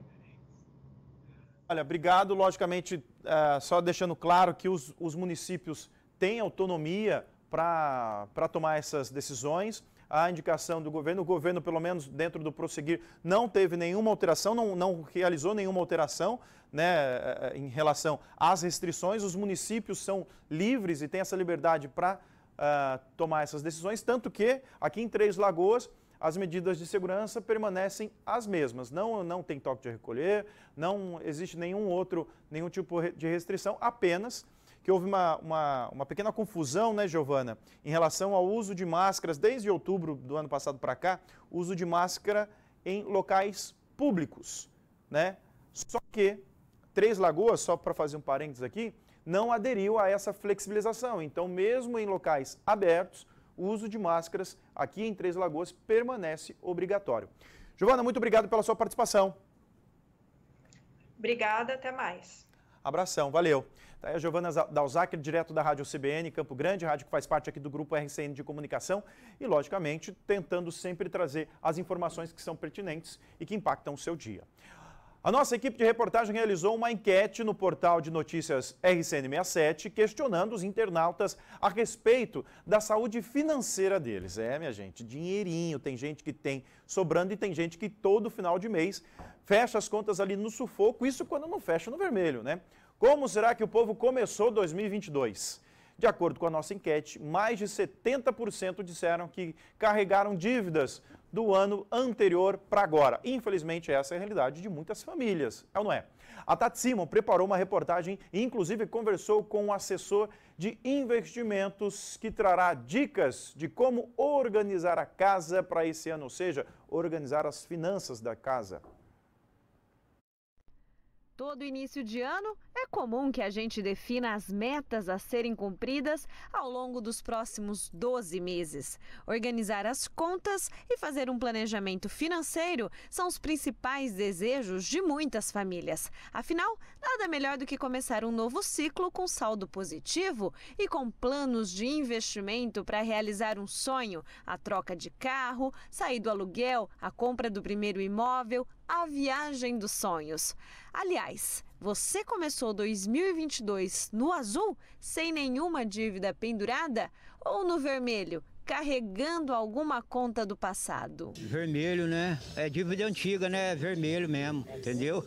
Olha, obrigado. Logicamente, só deixando claro que os municípios têm autonomia para tomar essas decisões. A indicação do governo, o governo, pelo menos dentro do prosseguir, não teve nenhuma alteração, não realizou nenhuma alteração, né, em relação às restrições. Os municípios são livres e têm essa liberdade para tomar essas decisões, tanto que aqui em Três Lagoas as medidas de segurança permanecem as mesmas. Não tem toque de recolher, não existe nenhum tipo de restrição, apenas que houve uma pequena confusão, né, Giovana, em relação ao uso de máscaras, desde outubro do ano passado para cá, uso de máscara em locais públicos, né? Só que Três Lagoas, só para fazer um parênteses aqui, não aderiu a essa flexibilização. Então, mesmo em locais abertos, o uso de máscaras aqui em Três Lagoas permanece obrigatório. Giovana, muito obrigado pela sua participação. Obrigada, até mais. Abração, valeu. Tá aí a Giovana Dalzacchi, direto da Rádio CBN, Campo Grande, rádio que faz parte aqui do Grupo RCN de Comunicação e, logicamente, tentando sempre trazer as informações que são pertinentes e que impactam o seu dia. A nossa equipe de reportagem realizou uma enquete no portal de notícias RCN67, questionando os internautas a respeito da saúde financeira deles. Minha gente, dinheirinho, tem gente que tem sobrando e tem gente que todo final de mês fecha as contas ali no sufoco, isso quando não fecha no vermelho, né? Como será que o povo começou 2022? De acordo com a nossa enquete, mais de 70% disseram que carregaram dívidas do ano anterior para agora. Infelizmente, essa é a realidade de muitas famílias, é ou não é? A Tati Simon preparou uma reportagem e, inclusive, conversou com um assessor de investimentos que trará dicas de como organizar a casa para esse ano, ou seja, organizar as finanças da casa. Todo início de ano é comum que a gente defina as metas a serem cumpridas ao longo dos próximos 12 meses. Organizar as contas e fazer um planejamento financeiro são os principais desejos de muitas famílias. Afinal, nada melhor do que começar um novo ciclo com saldo positivo e com planos de investimento para realizar um sonho, a troca de carro, sair do aluguel, a compra do primeiro imóvel, a viagem dos sonhos. Aliás, você começou 2022 no azul, sem nenhuma dívida pendurada, ou no vermelho, carregando alguma conta do passado? Vermelho, né? É dívida antiga, né? Vermelho mesmo, entendeu?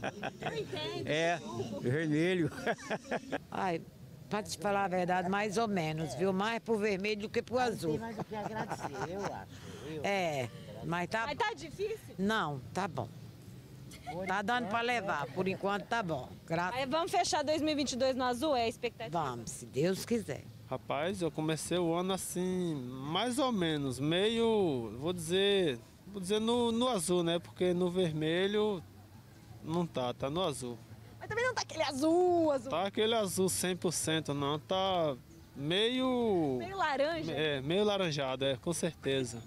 É, vermelho. Ai, pra te falar a verdade, mais ou menos, viu? Mais pro vermelho do que pro azul. Tem mais o que agradecer, eu acho. Mas tá difícil? Não, tá bom. Tá dando pra levar, por enquanto tá bom. Vamos fechar 2022 no azul, é a expectativa? Vamos, se Deus quiser. Rapaz, eu comecei o ano assim, mais ou menos, meio, vou dizer no azul, né? Porque no vermelho não tá no azul. Mas também não tá aquele azul. Tá aquele azul 100% não, tá meio... Meio laranja? Meio laranjado, com certeza.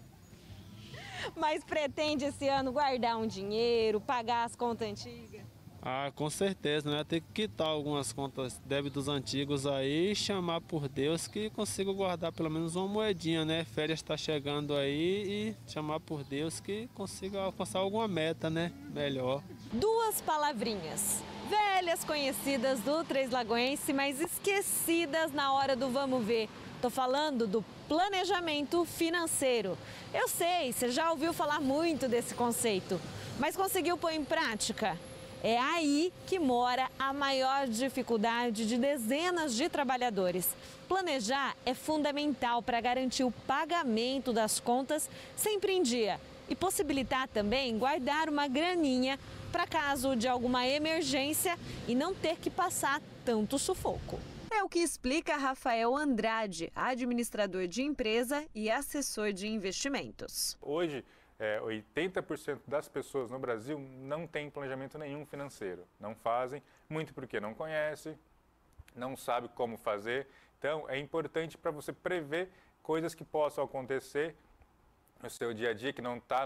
Mas pretende esse ano guardar um dinheiro, pagar as contas antigas? Ah, com certeza, né? Tem que quitar algumas contas débitos antigos aí e chamar por Deus que consigo guardar pelo menos uma moedinha, né? Férias está chegando aí e chamar por Deus que consiga alcançar alguma meta, né? Melhor. Duas palavrinhas, velhas conhecidas do Três Lagoense, mas esquecidas na hora do vamos ver. Tô falando do planejamento financeiro. Eu sei, você já ouviu falar muito desse conceito, mas conseguiu pôr em prática? É aí que mora a maior dificuldade de dezenas de trabalhadores. Planejar é fundamental para garantir o pagamento das contas sempre em dia e possibilitar também guardar uma graninha para caso de alguma emergência e não ter que passar tanto sufoco. É o que explica Rafael Andrade, administrador de empresa e assessor de investimentos. Hoje, 80% das pessoas no Brasil não têm planejamento nenhum financeiro. Não fazem, muito porque não conhecem, não sabe como fazer. Então, é importante para você prever coisas que possam acontecer no seu dia a dia, que não está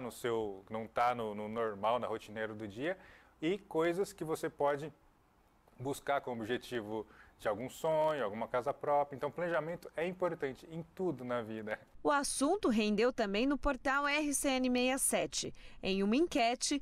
no normal, na rotineiro do dia, e coisas que você pode buscar como objetivo de algum sonho, alguma casa própria. Então, planejamento é importante em tudo na vida. O assunto rendeu também no portal RCN67. Em uma enquete,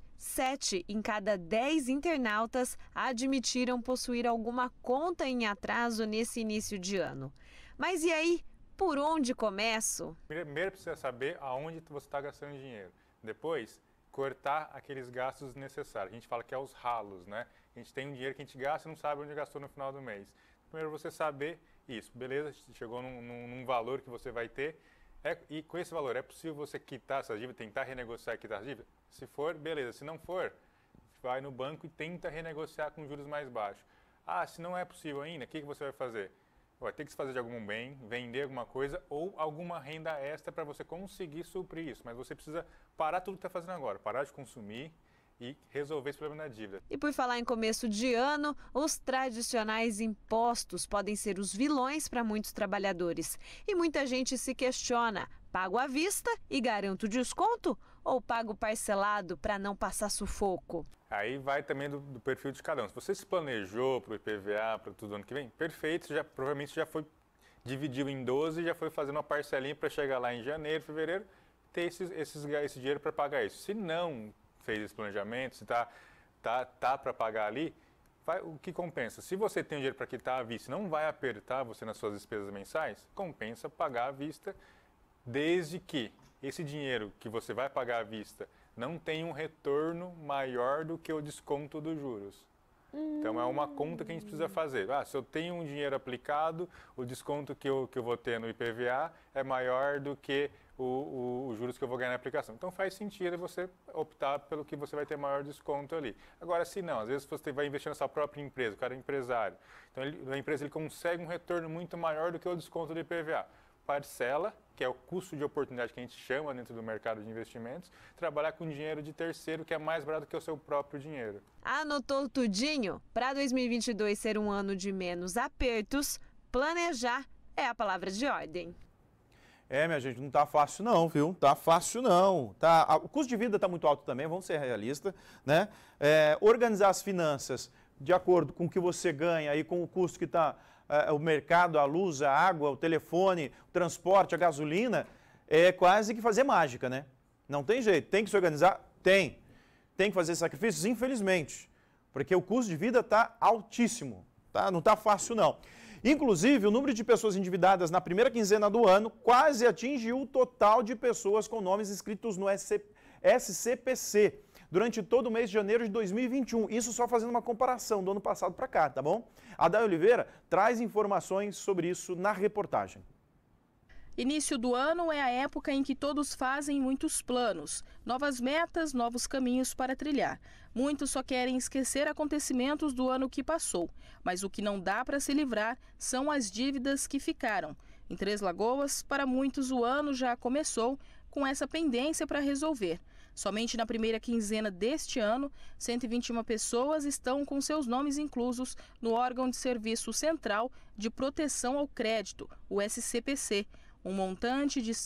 7 em cada 10 internautas admitiram possuir alguma conta em atraso nesse início de ano. Mas e aí, por onde começo? Primeiro precisa saber aonde você está gastando dinheiro. Depois, cortar aqueles gastos necessários. A gente fala que é os ralos, né? A gente tem um dinheiro que a gente gasta e não sabe onde gastou no final do mês. Primeiro você saber isso, beleza? Chegou num valor que você vai ter. E com esse valor, é possível você quitar essa dívida, tentar renegociar e quitar a dívida? Se for, beleza. Se não for, vai no banco e tenta renegociar com juros mais baixos. Ah, se não é possível ainda, o que você vai fazer? Vai ter que se fazer de algum bem, vender alguma coisa ou alguma renda extra para você conseguir suprir isso. Mas você precisa parar tudo que está fazendo agora, parar de consumir e resolver esse problema da dívida. E por falar em começo de ano, os tradicionais impostos podem ser os vilões para muitos trabalhadores. E muita gente se questiona, pago à vista e garanto desconto ou pago parcelado para não passar sufoco? Aí vai também do perfil de cada um. Se você se planejou para o IPVA, para tudo ano que vem, perfeito, provavelmente já foi dividiu em 12 e já foi fazendo uma parcelinha para chegar lá em janeiro, fevereiro, ter esse dinheiro para pagar isso. Se não fez esse planejamento, se tá para pagar ali, o que compensa? Se você tem dinheiro para quitar à vista, não vai apertar você nas suas despesas mensais, compensa pagar à vista, desde que esse dinheiro que você vai pagar à vista não tenha um retorno maior do que o desconto dos juros. Então é uma conta que a gente precisa fazer. Se eu tenho um dinheiro aplicado, o desconto que eu vou ter no IPVA é maior do que os juros que eu vou ganhar na aplicação. Então faz sentido você optar pelo que você vai ter maior desconto ali. Agora, se não, às vezes você vai investir na sua própria empresa, o cara é empresário. Então na empresa ele consegue um retorno muito maior do que o desconto do IPVA. Parcela, que é o custo de oportunidade que a gente chama dentro do mercado de investimentos, trabalhar com dinheiro de terceiro, que é mais barato que o seu próprio dinheiro. Anotou tudinho? Para 2022 ser um ano de menos apertos, planejar é a palavra de ordem. Minha gente, não tá fácil não, viu? Tá fácil não. O custo de vida tá muito alto também, vamos ser realistas, né? Organizar as finanças de acordo com o que você ganha e com o custo que está o mercado, a luz, a água, o telefone, o transporte, a gasolina, é quase que fazer mágica, né? Não tem jeito. Tem que se organizar? Tem. Tem que fazer sacrifícios? Infelizmente. Porque o custo de vida está altíssimo, tá? Não está fácil não. Inclusive, o número de pessoas endividadas na primeira quinzena do ano quase atingiu o total de pessoas com nomes inscritos no SCPC durante todo o mês de janeiro de 2021. Isso só fazendo uma comparação do ano passado para cá, tá bom? A Day Oliveira traz informações sobre isso na reportagem. Início do ano é a época em que todos fazem muitos planos, novas metas, novos caminhos para trilhar. Muitos só querem esquecer acontecimentos do ano que passou, mas o que não dá para se livrar são as dívidas que ficaram. Em Três Lagoas, para muitos o ano já começou com essa pendência para resolver. Somente na primeira quinzena deste ano, 121 pessoas estão com seus nomes inclusos no órgão de Serviço Central de Proteção ao Crédito, o SCPC, um montante de R$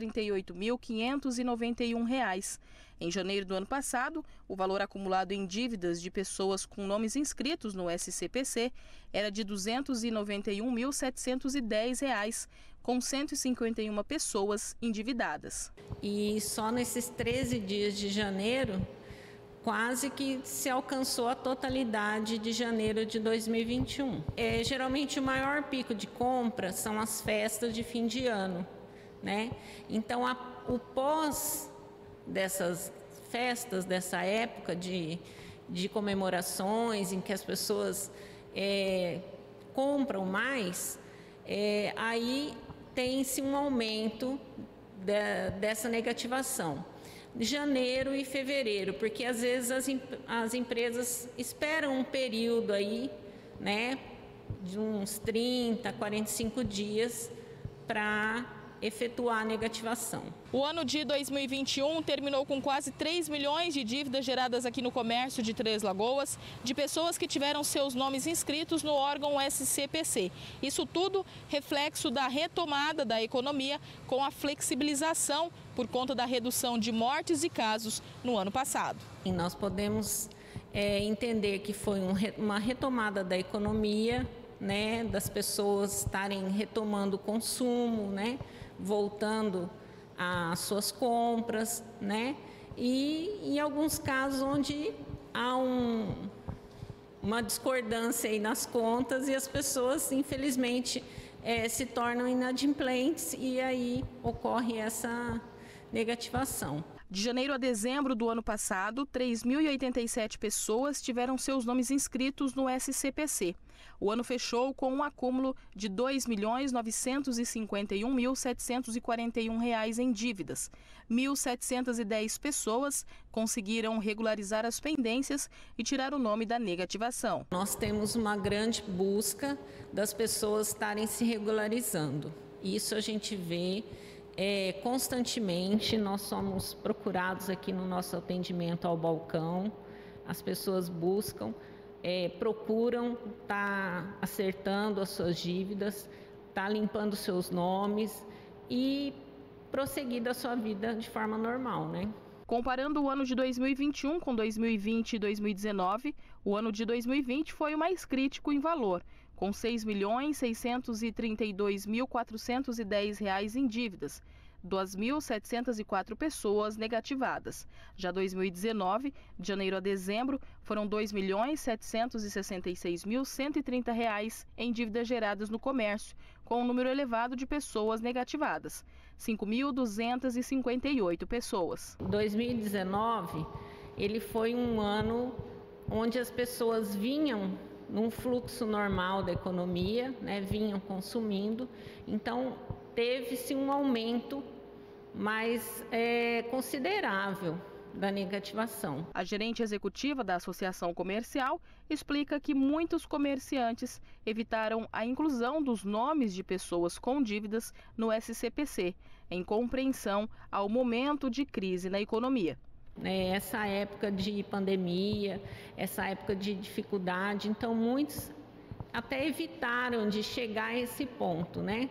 138.591. Em janeiro do ano passado, o valor acumulado em dívidas de pessoas com nomes inscritos no SCPC era de R$ 291.710, com 151 pessoas endividadas. E só nesses 13 dias de janeiro, quase que se alcançou a totalidade de janeiro de 2021. Geralmente o maior pico de compra são as festas de fim de ano, né? Então o pós dessas festas, dessa época de comemorações em que as pessoas compram mais, aí tem-se um aumento dessa negativação. janeiro e fevereiro, porque às vezes as empresas esperam um período aí, né, de uns 30, 45 dias para efetuar a negativação. O ano de 2021 terminou com quase 3 milhões de dívidas geradas aqui no comércio de Três Lagoas, de pessoas que tiveram seus nomes inscritos no órgão SCPC. Isso tudo reflexo da retomada da economia com a flexibilização por conta da redução de mortes e casos no ano passado. E nós podemos entender que foi uma retomada da economia, né, das pessoas estarem retomando o consumo, né, voltando às suas compras, né, e em alguns casos onde há uma discordância aí nas contas e as pessoas, infelizmente, se tornam inadimplentes e aí ocorre essa negativação. De janeiro a dezembro do ano passado, 3.087 pessoas tiveram seus nomes inscritos no SCPC. O ano fechou com um acúmulo de R$ 2.951.741 em dívidas. 1.710 pessoas conseguiram regularizar as pendências e tirar o nome da negativação. Nós temos uma grande busca das pessoas estarem se regularizando. Isso a gente vê constantemente. Nós somos procurados aqui no nosso atendimento ao balcão. As pessoas buscam, procuram estar acertando as suas dívidas, estar limpando seus nomes e prosseguir da sua vida de forma normal, né? Comparando o ano de 2021 com 2020 e 2019, o ano de 2020 foi o mais crítico em valor, com R$ 6.632.410 em dívidas, 2.704 pessoas negativadas. Já 2019, de janeiro a dezembro, foram R$ 2.766.130 em dívidas geradas no comércio, com um número elevado de pessoas negativadas, 5.258 pessoas. 2019, ele foi um ano onde as pessoas vinham num fluxo normal da economia, né, vinham consumindo, então teve-se um aumento mais considerável da negativação. A gerente executiva da Associação Comercial explica que muitos comerciantes evitaram a inclusão dos nomes de pessoas com dívidas no SCPC, em compreensão ao momento de crise na economia. Essa época de pandemia, essa época de dificuldade, então muitos até evitaram de chegar a esse ponto, né?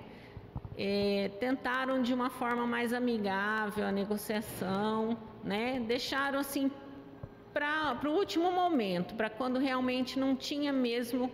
Tentaram de uma forma mais amigável a negociação, né? Deixaram assim para o último momento, para quando realmente não tinha mesmo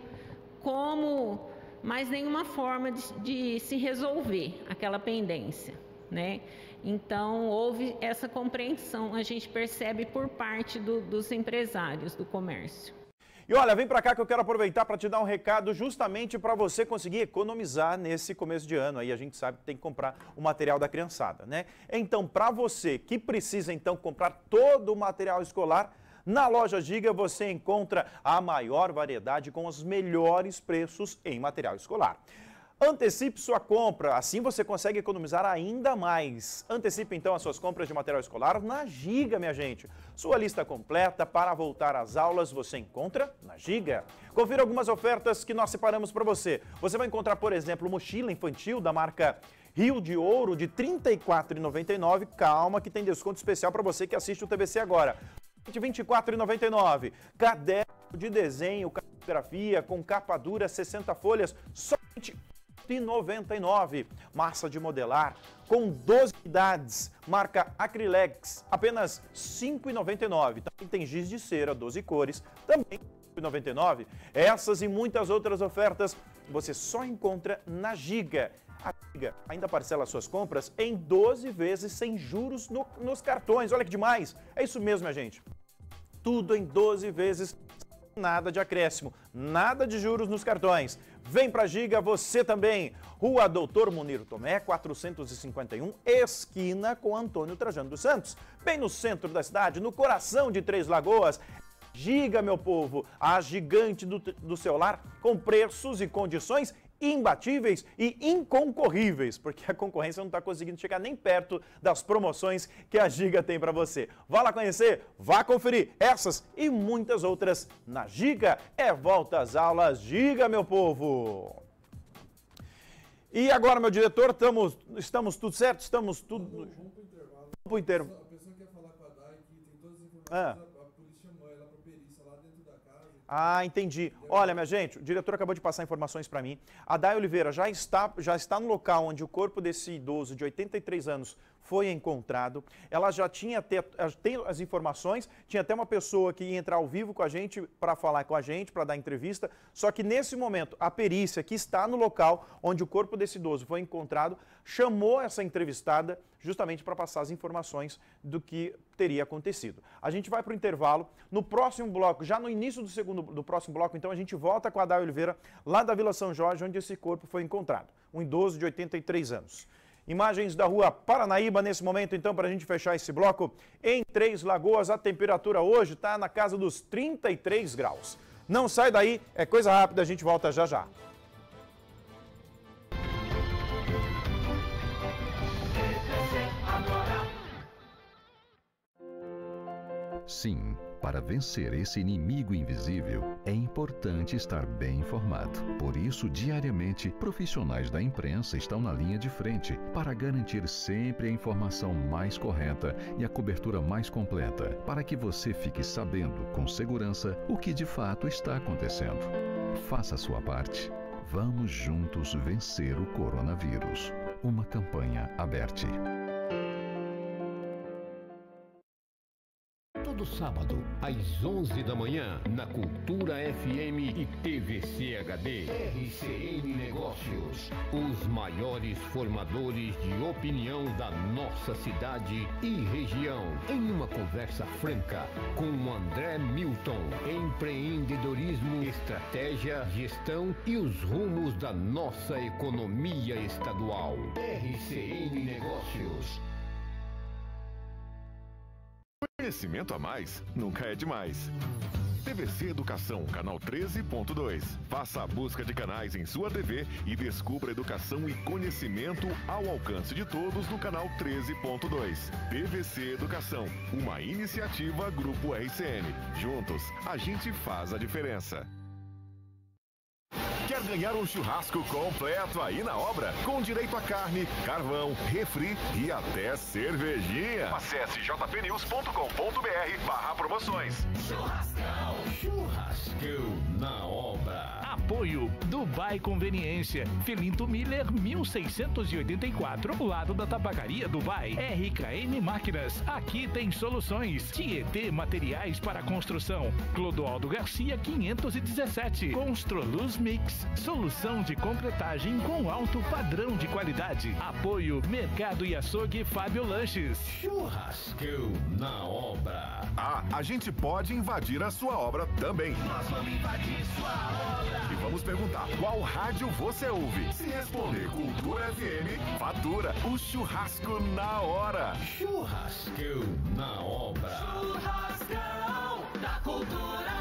como mais nenhuma forma de se resolver aquela pendência, né? Então, houve essa compreensão, a gente percebe por parte dos empresários do comércio. E olha, vem para cá que eu quero aproveitar para te dar um recado justamente para você conseguir economizar nesse começo de ano. Aí a gente sabe que tem que comprar o material da criançada, né? Então, para você que precisa então comprar todo o material escolar, na Loja Giga você encontra a maior variedade com os melhores preços em material escolar. Antecipe sua compra, assim você consegue economizar ainda mais. Antecipe então as suas compras de material escolar na Giga, minha gente. Sua lista completa para voltar às aulas você encontra na Giga. Confira algumas ofertas que nós separamos para você. Você vai encontrar, por exemplo, mochila infantil da marca Rio de Ouro de R$ 34,99. Calma que tem desconto especial para você que assiste o TVC agora. De R$ 24,99. Caderno de desenho, caligrafia com capa dura, 60 folhas, somente R$ 199. Massa de modelar com 12 unidades, marca Acrylex, apenas R$ 5,99. Também tem giz de cera, 12 cores, também R$ 5,99. Essas e muitas outras ofertas você só encontra na Giga. A Giga ainda parcela suas compras em 12 vezes sem juros nos cartões. Olha que demais! É isso mesmo, minha gente. Tudo em 12 vezes, nada de acréscimo, nada de juros nos cartões. Vem pra Giga você também. Rua Doutor Munir Tomé, 451, esquina com Antônio Trajano dos Santos. Bem no centro da cidade, no coração de Três Lagoas. Giga, meu povo, a gigante do celular com preços e condições imbatíveis e inconcorríveis, porque a concorrência não está conseguindo chegar nem perto das promoções que a Giga tem para você. Vá lá conhecer, vá conferir essas e muitas outras na Giga. É volta às aulas Giga, meu povo! E agora, meu diretor, estamos tudo certo? Estamos tudo... Vamos para o intervalo. A pessoa quer falar com a Dai, que tem todas as informações, a polícia chamou ela para perícia lá dentro da casa. Ah, entendi. Olha, minha gente, o diretor acabou de passar informações para mim. A Dai Oliveira já está no local onde o corpo desse idoso de 83 anos foi encontrado. Ela já tem as informações, tinha até uma pessoa que ia entrar ao vivo com a gente para falar com a gente, para dar entrevista, só que nesse momento a perícia que está no local onde o corpo desse idoso foi encontrado, chamou essa entrevistada justamente para passar as informações do que teria acontecido. A gente vai para o intervalo. No próximo bloco, já no início do próximo bloco, então a gente volta com a Dai Oliveira, lá da Vila São Jorge, onde esse corpo foi encontrado. Um idoso de 83 anos. Imagens da rua Paranaíba nesse momento, então, para a gente fechar esse bloco. Em Três Lagoas, a temperatura hoje está na casa dos 33 graus. Não sai daí, é coisa rápida, a gente volta já já. Sim, para vencer esse inimigo invisível, é importante estar bem informado. Por isso, diariamente, profissionais da imprensa estão na linha de frente para garantir sempre a informação mais correta e a cobertura mais completa, para que você fique sabendo com segurança o que de fato está acontecendo. Faça a sua parte. Vamos juntos vencer o coronavírus. Uma campanha aberta. Todo sábado, às 11 da manhã, na Cultura FM e TVC HD. RCN Negócios, os maiores formadores de opinião da nossa cidade e região. Em uma conversa franca com André Milton. Empreendedorismo, estratégia, gestão e os rumos da nossa economia estadual. RCN Negócios. Conhecimento a mais nunca é demais. TVC Educação, canal 13.2. Faça a busca de canais em sua TV e descubra educação e conhecimento ao alcance de todos no canal 13.2. TVC Educação, uma iniciativa Grupo RCN. Juntos, a gente faz a diferença. Quer ganhar um churrasco completo aí na obra? Com direito a carne, carvão, refri e até cervejinha. Acesse jpnews.com.br/promoções. Churrascão na obra. Apoio Dubai Conveniência, Felinto Miller 1684, lado da Tabacaria Dubai. RKM Máquinas, aqui tem soluções. Tietê Materiais para Construção, Clodoaldo Garcia 517. Construluz Mix, solução de concretagem com alto padrão de qualidade. Apoio Mercado e Açougue Fábio Lanches. Churrascão na obra. Ah, a gente pode invadir a sua obra também. Nós vamos invadir sua obra. E vamos perguntar qual rádio você ouve. Se responder Cultura FM, fatura o churrasco na hora. Churrascão na obra. Churrascão da Cultura.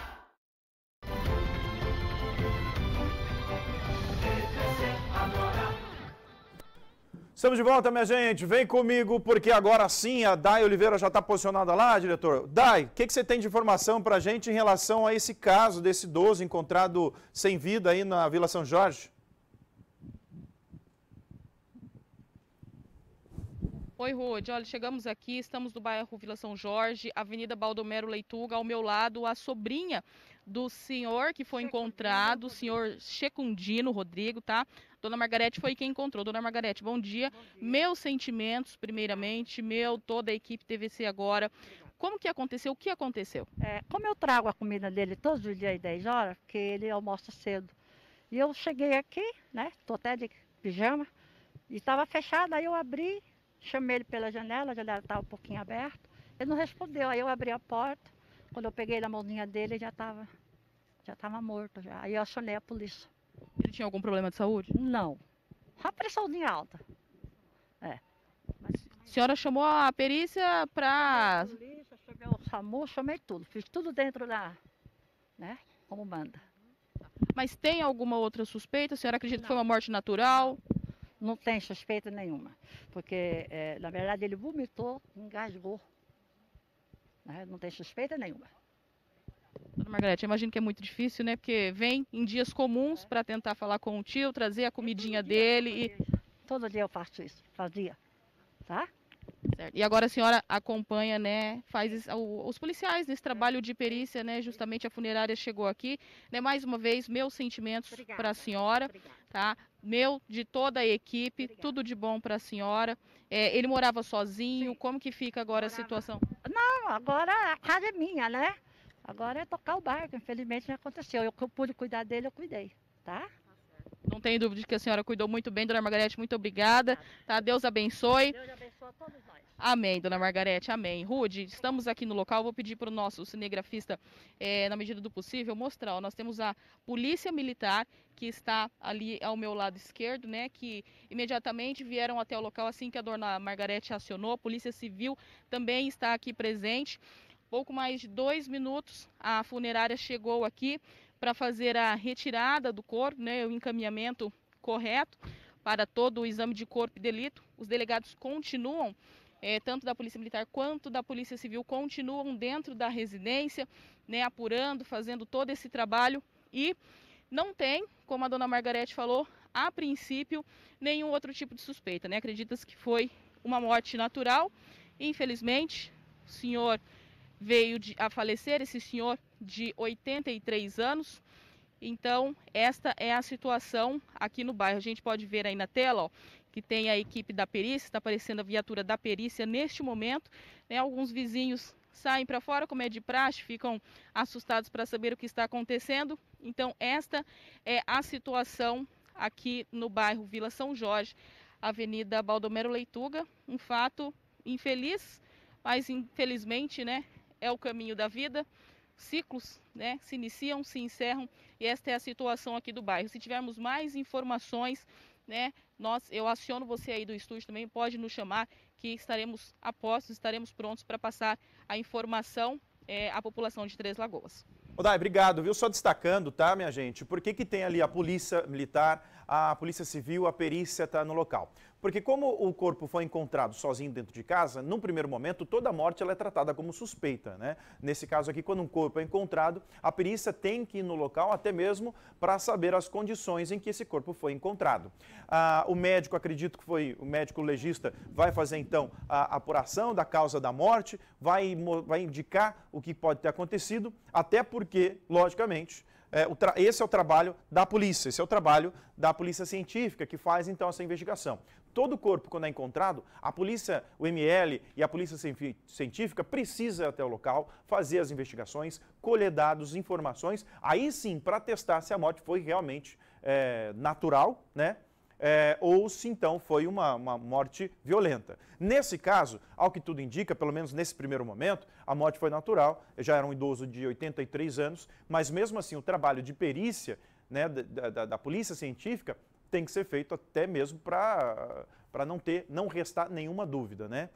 Estamos de volta, minha gente. Vem comigo, porque agora sim a Dai Oliveira já está posicionada lá, diretor. Dai, o que você tem de informação para a gente em relação a esse caso desse idoso encontrado sem vida aí na Vila São Jorge? Oi, Rude. Olha, chegamos aqui, estamos no bairro Vila São Jorge, Avenida Baldomero Leituga, ao meu lado a sobrinha do senhor que foi encontrado, o senhor Checundino Rodrigo, tá? Dona Margarete foi quem encontrou. Dona Margarete, bom dia. Meus sentimentos, primeiramente, toda a equipe TVC agora. Como que aconteceu? O que aconteceu? Como eu trago a comida dele todos os dias às 10 horas, porque ele almoça cedo. E eu cheguei aqui, né? Tô até de pijama, e estava fechado, aí eu abri, chamei ele pela janela, a janela estava um pouquinho aberta. Ele não respondeu, aí eu abri a porta. Quando eu peguei na mãozinha dele, ele já estava morto. Já. Aí eu acionei a polícia. Ele tinha algum problema de saúde? Não. Uma pressãozinha alta. A senhora chamou a perícia para... Chamei a polícia, chamei o SAMU, chamei tudo. Fiz tudo dentro da... né? Como manda. Mas tem alguma outra suspeita? A senhora acredita que foi uma morte natural? Não tem suspeita nenhuma, porque, na verdade, ele vomitou, engasgou. Né? Não tem suspeita nenhuma. Dona Margarete, eu imagino que é muito difícil, né? Porque vem em dias comuns para tentar falar com o tio, trazer a comidinha dele. Todo dia eu faço isso, fazia, tá? Certo. E agora a senhora acompanha, né, os policiais nesse trabalho de perícia, né, justamente a funerária chegou aqui, né, mais uma vez, meus sentimentos para a senhora, tá? Meu, de toda a equipe, tudo de bom para a senhora. Ele morava sozinho, como que fica agora a situação? Não, agora a casa é minha, né? Agora é tocar o barco, infelizmente não aconteceu. Eu pude cuidar dele, eu cuidei, tá? Não tenho dúvida de que a senhora cuidou muito bem, dona Margarete, muito obrigada, tá? Deus abençoe. Deus abençoe a todos nós. Amém, dona Margarete, amém. Rude, estamos aqui no local, vou pedir para o nosso cinegrafista, na medida do possível, mostrar. Ó, nós temos a Polícia Militar, que está ali ao meu lado esquerdo, né, que imediatamente vieram até o local assim que a dona Margarete acionou. A Polícia Civil também está aqui presente. Pouco mais de 2 minutos, a funerária chegou aqui para fazer a retirada do corpo, né, o encaminhamento correto para todo o exame de corpo e delito. Os delegados continuam, tanto da Polícia Militar quanto da Polícia Civil, continuam dentro da residência, né, apurando, fazendo todo esse trabalho e não tem, como a dona Margarete falou, a princípio, nenhum outro tipo de suspeita, né? Acredita-se que foi uma morte natural. Infelizmente, o senhor veio a falecer, esse senhor de 83 anos. Então, esta é a situação aqui no bairro. A gente pode ver aí na tela, ó, que tem a equipe da perícia, está aparecendo a viatura da perícia neste momento, né? Alguns vizinhos saem para fora, como é de praxe, ficam assustados para saber o que está acontecendo. Então, esta é a situação aqui no bairro Vila São Jorge, Avenida Baldomero Leituga. Um fato infeliz, mas infelizmente, né, é o caminho da vida. Ciclos, né, se iniciam, se encerram, e esta é a situação aqui do bairro. Se tivermos mais informações, né, eu aciono você aí do estúdio também, pode nos chamar, que estaremos a postos, estaremos prontos para passar a informação à população de Três Lagoas. Odai, obrigado, viu? Só destacando, tá, minha gente, por que tem ali a Polícia Militar, a Polícia Civil, a perícia está no local? Porque como o corpo foi encontrado sozinho dentro de casa, num primeiro momento, toda morte ela é tratada como suspeita, né? Nesse caso aqui, quando um corpo é encontrado, a perícia tem que ir no local até mesmo para saber as condições em que esse corpo foi encontrado. O médico, acredito que foi o médico legista, vai fazer então a apuração da causa da morte, vai indicar o que pode ter acontecido, até porque, logicamente, esse é o trabalho da polícia, esse é o trabalho da polícia científica que faz então essa investigação. Todo o corpo, quando é encontrado, a polícia, o ML e a polícia científica precisa ir até o local, fazer as investigações, colher dados, informações, aí sim, para testar se a morte foi realmente natural, né? Ou se então foi uma morte violenta. Nesse caso, ao que tudo indica, pelo menos nesse primeiro momento, a morte foi natural, já era um idoso de 83 anos, mas mesmo assim o trabalho de perícia, né, da polícia científica tem que ser feito até mesmo para não restar nenhuma dúvida, né?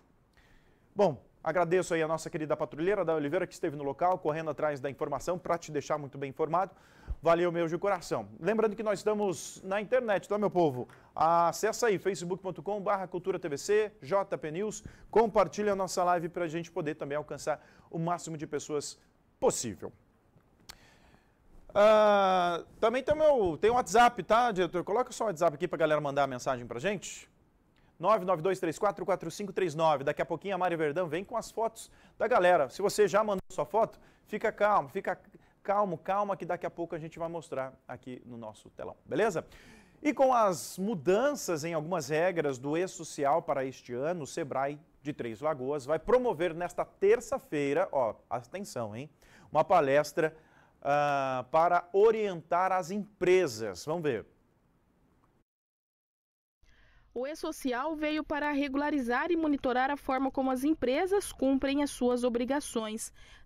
Bom, agradeço aí a nossa querida patrulheira da Oliveira que esteve no local, correndo atrás da informação para te deixar muito bem informado. Valeu, meu de coração. Lembrando que nós estamos na internet, tá, meu povo? Acesse aí, facebook.com/culturatvc, JP News, compartilha a nossa live para a gente poder também alcançar o máximo de pessoas possível. Também tem o WhatsApp, tá, diretor? Coloca só o WhatsApp aqui para a galera mandar a mensagem para a gente. 992344539. Daqui a pouquinho a Mari Verdão vem com as fotos da galera. Se você já mandou sua foto, fica calmo, calma, que daqui a pouco a gente vai mostrar aqui no nosso telão, beleza? E com as mudanças em algumas regras do E-Social para este ano, o Sebrae de Três Lagoas vai promover nesta terça-feira, ó, atenção, hein, uma palestra para orientar as empresas. Vamos ver. O E-Social veio para regularizar e monitorar a forma como as empresas cumprem as suas obrigações.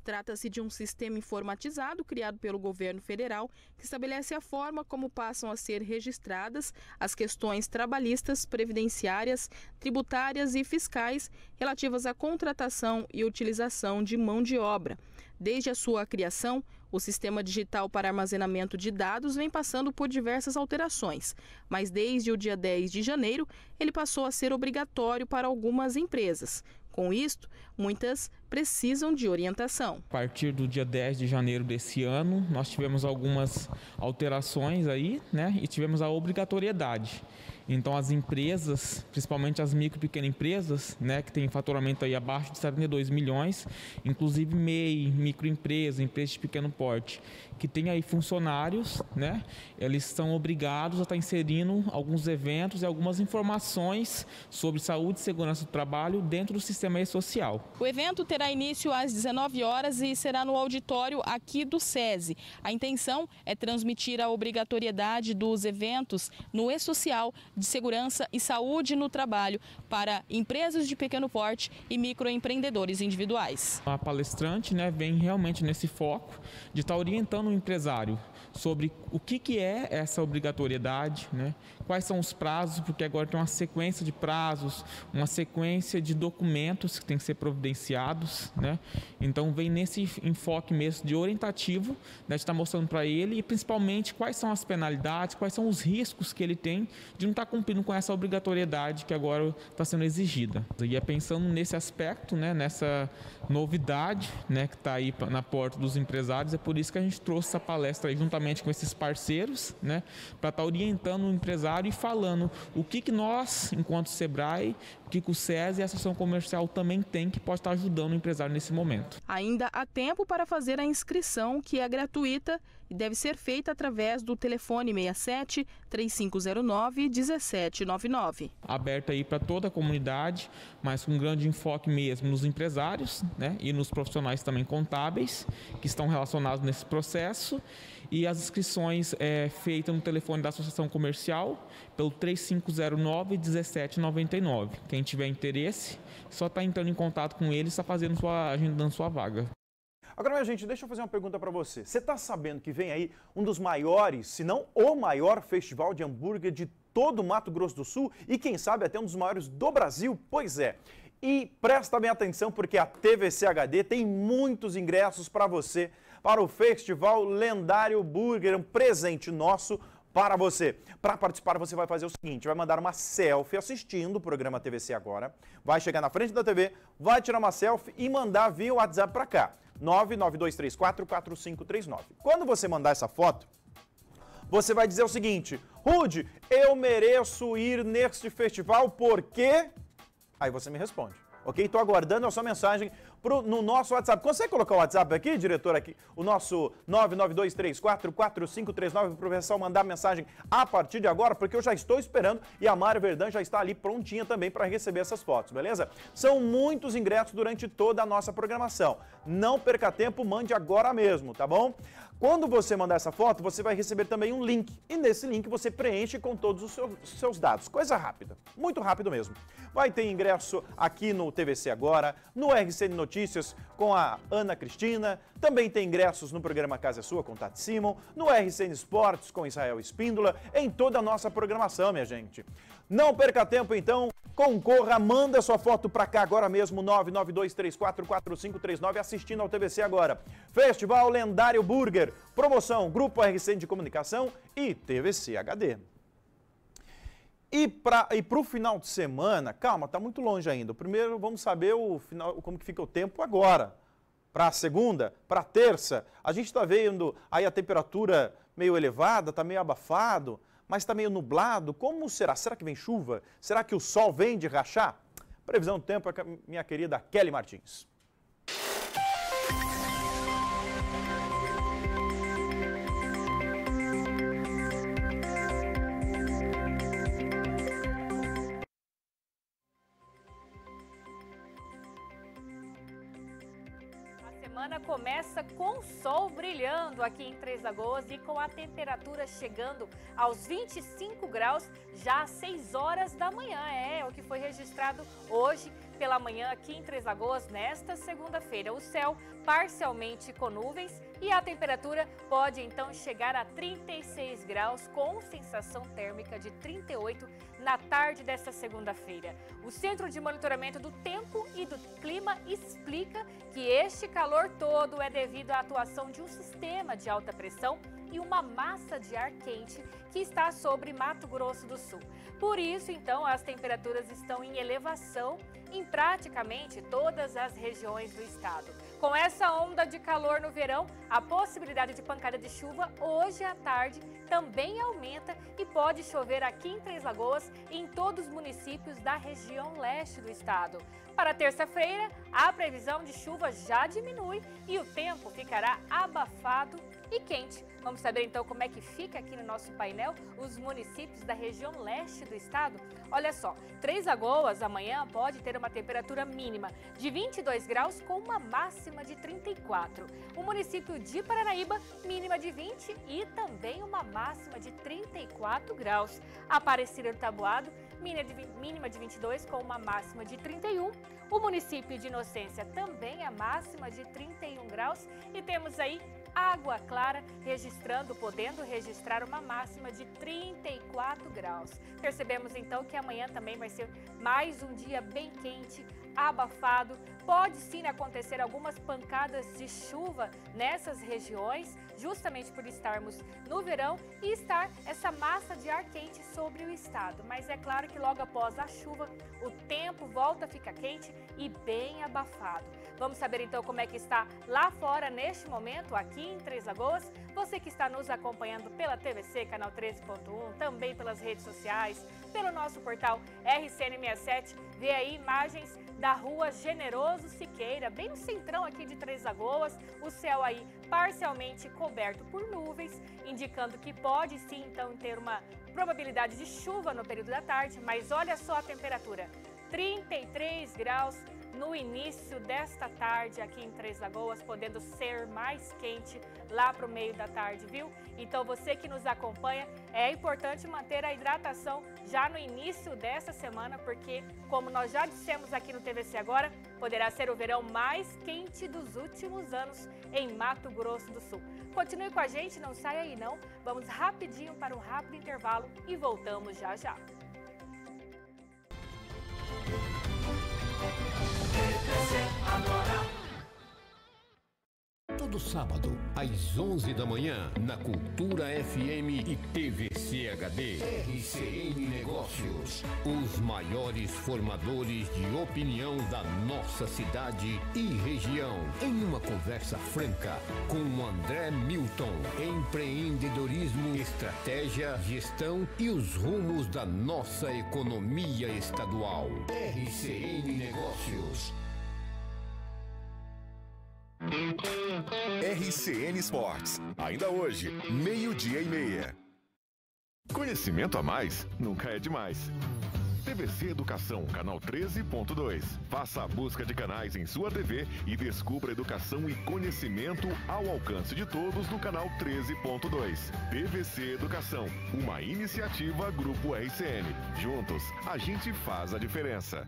Trata-se de um sistema informatizado criado pelo governo federal que estabelece a forma como passam a ser registradas as questões trabalhistas, previdenciárias, tributárias e fiscais relativas à contratação e utilização de mão de obra. Desde a sua criação, o sistema digital para armazenamento de dados vem passando por diversas alterações, mas desde o dia 10 de janeiro, ele passou a ser obrigatório para algumas empresas. Com isto, muitas precisam de orientação. A partir do dia 10 de janeiro desse ano, nós tivemos algumas alterações aí, né? E tivemos a obrigatoriedade. Então as empresas, principalmente as micro e pequenas empresas, né, que têm faturamento aí abaixo de 72 milhões, inclusive MEI, microempresa, empresas de pequeno porte, que tem aí funcionários, né, eles são obrigados a estar inserindo alguns eventos e algumas informações sobre saúde e segurança do trabalho dentro do sistema e-social. O evento terá início às 19 horas e será no auditório aqui do SESI. A intenção é transmitir a obrigatoriedade dos eventos no e-social de segurança e saúde no trabalho para empresas de pequeno porte e microempreendedores individuais. A palestrante, né, vem realmente nesse foco de estar orientando o empresário sobre o que é essa obrigatoriedade, né? Quais são os prazos, porque agora tem uma sequência de prazos, uma sequência de documentos que tem que ser providenciados, né? Então vem nesse enfoque mesmo de orientativo, né, de estar mostrando para ele e principalmente quais são as penalidades, quais são os riscos que ele tem de não estar cumprindo com essa obrigatoriedade que agora está sendo exigida. E é pensando nesse aspecto, né, nessa novidade, né, que está aí na porta dos empresários, é por isso que a gente trouxe essa palestra aí juntamente com esses parceiros, né, para estar orientando o empresário e falando o que nós, enquanto Sebrae, o que o SESI e a Associação Comercial também tem que pode estar ajudando o empresário nesse momento. Ainda há tempo para fazer a inscrição, que é gratuita e deve ser feita através do telefone 67 3509 1799. Aberta aí para toda a comunidade, mas com um grande enfoque mesmo nos empresários, né, e nos profissionais também contábeis que estão relacionados nesse processo. E as inscrições feitas no telefone da Associação Comercial pelo 3509 1799. Quem tiver interesse, só está entrando em contato com eles, está agendando sua vaga. Agora, minha gente, deixa eu fazer uma pergunta para você. Você está sabendo que vem aí um dos maiores, se não o maior festival de hambúrguer de todo o Mato Grosso do Sul e, quem sabe, até um dos maiores do Brasil? Pois é. E presta bem atenção porque a TVC HD tem muitos ingressos para você para o Festival Lendário Burger, um presente nosso para você. Para participar, você vai fazer o seguinte, vai mandar uma selfie assistindo o programa TVC Agora, vai chegar na frente da TV, vai tirar uma selfie e mandar via WhatsApp para cá, 992344539. Quando você mandar essa foto, você vai dizer o seguinte, Rude, eu mereço ir neste festival porque... Aí você me responde, ok? Estou aguardando a sua mensagem no nosso WhatsApp. Consegue colocar o WhatsApp aqui, diretor? Aqui, o nosso 992344539 para o pessoal mandar mensagem a partir de agora, porque eu já estou esperando e a Mário Verdão já está ali prontinha também para receber essas fotos, beleza? São muitos ingressos durante toda a nossa programação. Não perca tempo, mande agora mesmo, tá bom? Quando você mandar essa foto, você vai receber também um link. E nesse link você preenche com todos os seus dados. Coisa rápida, muito rápido mesmo. Vai ter ingresso aqui no TVC Agora, no RCN Notícias com a Ana Cristina. Também tem ingressos no programa Casa é Sua com Tati Simon, no RCN Esportes com Israel Espíndola, em toda a nossa programação, minha gente. Não perca tempo, então. Concorra, manda sua foto para cá agora mesmo, 992344539, assistindo ao TVC Agora. Festival Lendário Burger, promoção Grupo RCN de Comunicação e TVC HD. E para o final de semana, calma, está muito longe ainda. Primeiro vamos saber como que fica o tempo agora. Para a segunda, para a terça, a gente está vendo aí a temperatura meio elevada, está meio abafado, mas está meio nublado. Como será? Será que vem chuva? Será que o sol vem de rachar? Previsão do tempo é com a minha querida Kelly Martins. semana começa com sol brilhando aqui em Três Lagoas e com a temperatura chegando aos 25 graus já às 6 horas da manhã. É o que foi registrado hoje pela manhã aqui em Três Lagoas nesta segunda-feira. O céu parcialmente com nuvens e a temperatura pode então chegar a 36 graus com sensação térmica de 38 na tarde desta segunda-feira. O Centro de Monitoramento do Tempo e do Clima explica que este calor todo é devido à atuação de um sistema de alta pressão e uma massa de ar quente que está sobre Mato Grosso do Sul. Por isso, então, as temperaturas estão em elevação em praticamente todas as regiões do estado. Com essa onda de calor no verão, a possibilidade de pancada de chuva hoje à tarde também aumenta e pode chover aqui em Três Lagoas e em todos os municípios da região leste do estado. Para terça-feira, a previsão de chuva já diminui e o tempo ficará abafado e quente. Vamos saber então como é que fica aqui no nosso painel os municípios da região leste do estado. Olha só, Três Lagoas amanhã pode ter uma temperatura mínima de 22 graus com uma máxima de 34. O município de Paranaíba, mínima de 20 e também uma máxima de 34 graus. Aparecida do Taboado, mínima de 22 com uma máxima de 31. O município de Inocência também a máxima de 31 graus e temos aí Água Clara podendo registrar uma máxima de 34 graus. Percebemos então que amanhã também vai ser mais um dia bem quente, abafado. Pode sim acontecer algumas pancadas de chuva nessas regiões, justamente por estarmos no verão e estar essa massa de ar quente sobre o estado. Mas é claro que logo após a chuva, o tempo volta a ficar quente e bem abafado. Vamos saber então como é que está lá fora neste momento, aqui em Três Lagoas. Você que está nos acompanhando pela TVC, canal 13.1, também pelas redes sociais, pelo nosso portal RCN67, vê aí imagens da rua Generoso Siqueira, bem no centrão aqui de Três Lagoas, o céu aí parcialmente coberto por nuvens, indicando que pode sim então ter uma probabilidade de chuva no período da tarde, mas olha só a temperatura, 33 graus no início desta tarde aqui em Três Lagoas, podendo ser mais quente lá para o meio da tarde, viu? Então você que nos acompanha, é importante manter a hidratação já no início dessa semana, porque como nós já dissemos aqui no TVC Agora, poderá ser o verão mais quente dos últimos anos em Mato Grosso do Sul. Continue com a gente, não saia aí não, vamos rapidinho para um rápido intervalo e voltamos já já. Todo sábado, às 11 da manhã, na Cultura FM e TVC HD. RCN Negócios, os maiores formadores de opinião da nossa cidade e região. Em uma conversa franca com André Milton. Empreendedorismo, estratégia, gestão e os rumos da nossa economia estadual. RCN Negócios. RCN Esportes. Ainda hoje, 12:30. Conhecimento a mais nunca é demais. TVC Educação, canal 13.2. Faça a busca de canais em sua TV e descubra educação e conhecimento ao alcance de todos no canal 13.2. TVC Educação, uma iniciativa Grupo RCN. Juntos, a gente faz a diferença.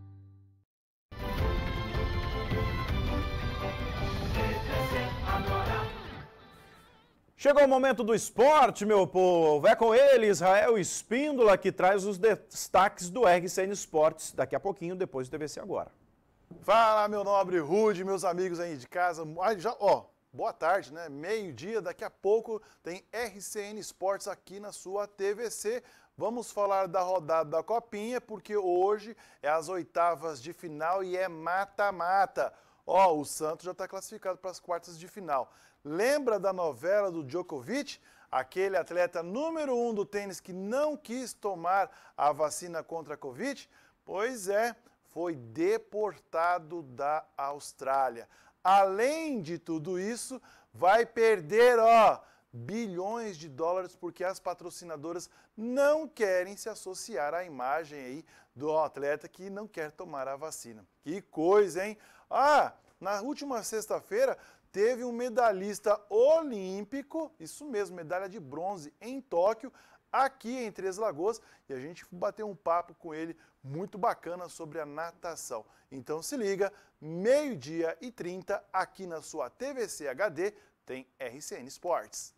Chegou o momento do esporte, meu povo. É com ele, Israel Espíndola, que traz os destaques do RCN Esportes daqui a pouquinho, depois do TVC Agora. Fala, meu nobre Rude, meus amigos aí de casa. Boa tarde, né? Meio-dia, daqui a pouco tem RCN Esportes aqui na sua TVC. Vamos falar da rodada da Copinha, porque hoje é as oitavas de final e é mata-mata. O Santos já está classificado para as quartas de final. Lembra da novela do Djokovic? Aquele atleta número 1 do tênis que não quis tomar a vacina contra a Covid? Pois é, foi deportado da Austrália. Além de tudo isso, vai perder, bilhões de dólares porque as patrocinadoras não querem se associar à imagem aí do atleta que não quer tomar a vacina. Que coisa, hein? Na última sexta-feira, teve um medalhista olímpico, isso mesmo, medalha de bronze em Tóquio, aqui em Três Lagoas, e a gente bateu um papo com ele muito bacana sobre a natação. Então se liga, 12h30, aqui na sua TVC HD, tem RCN Esportes.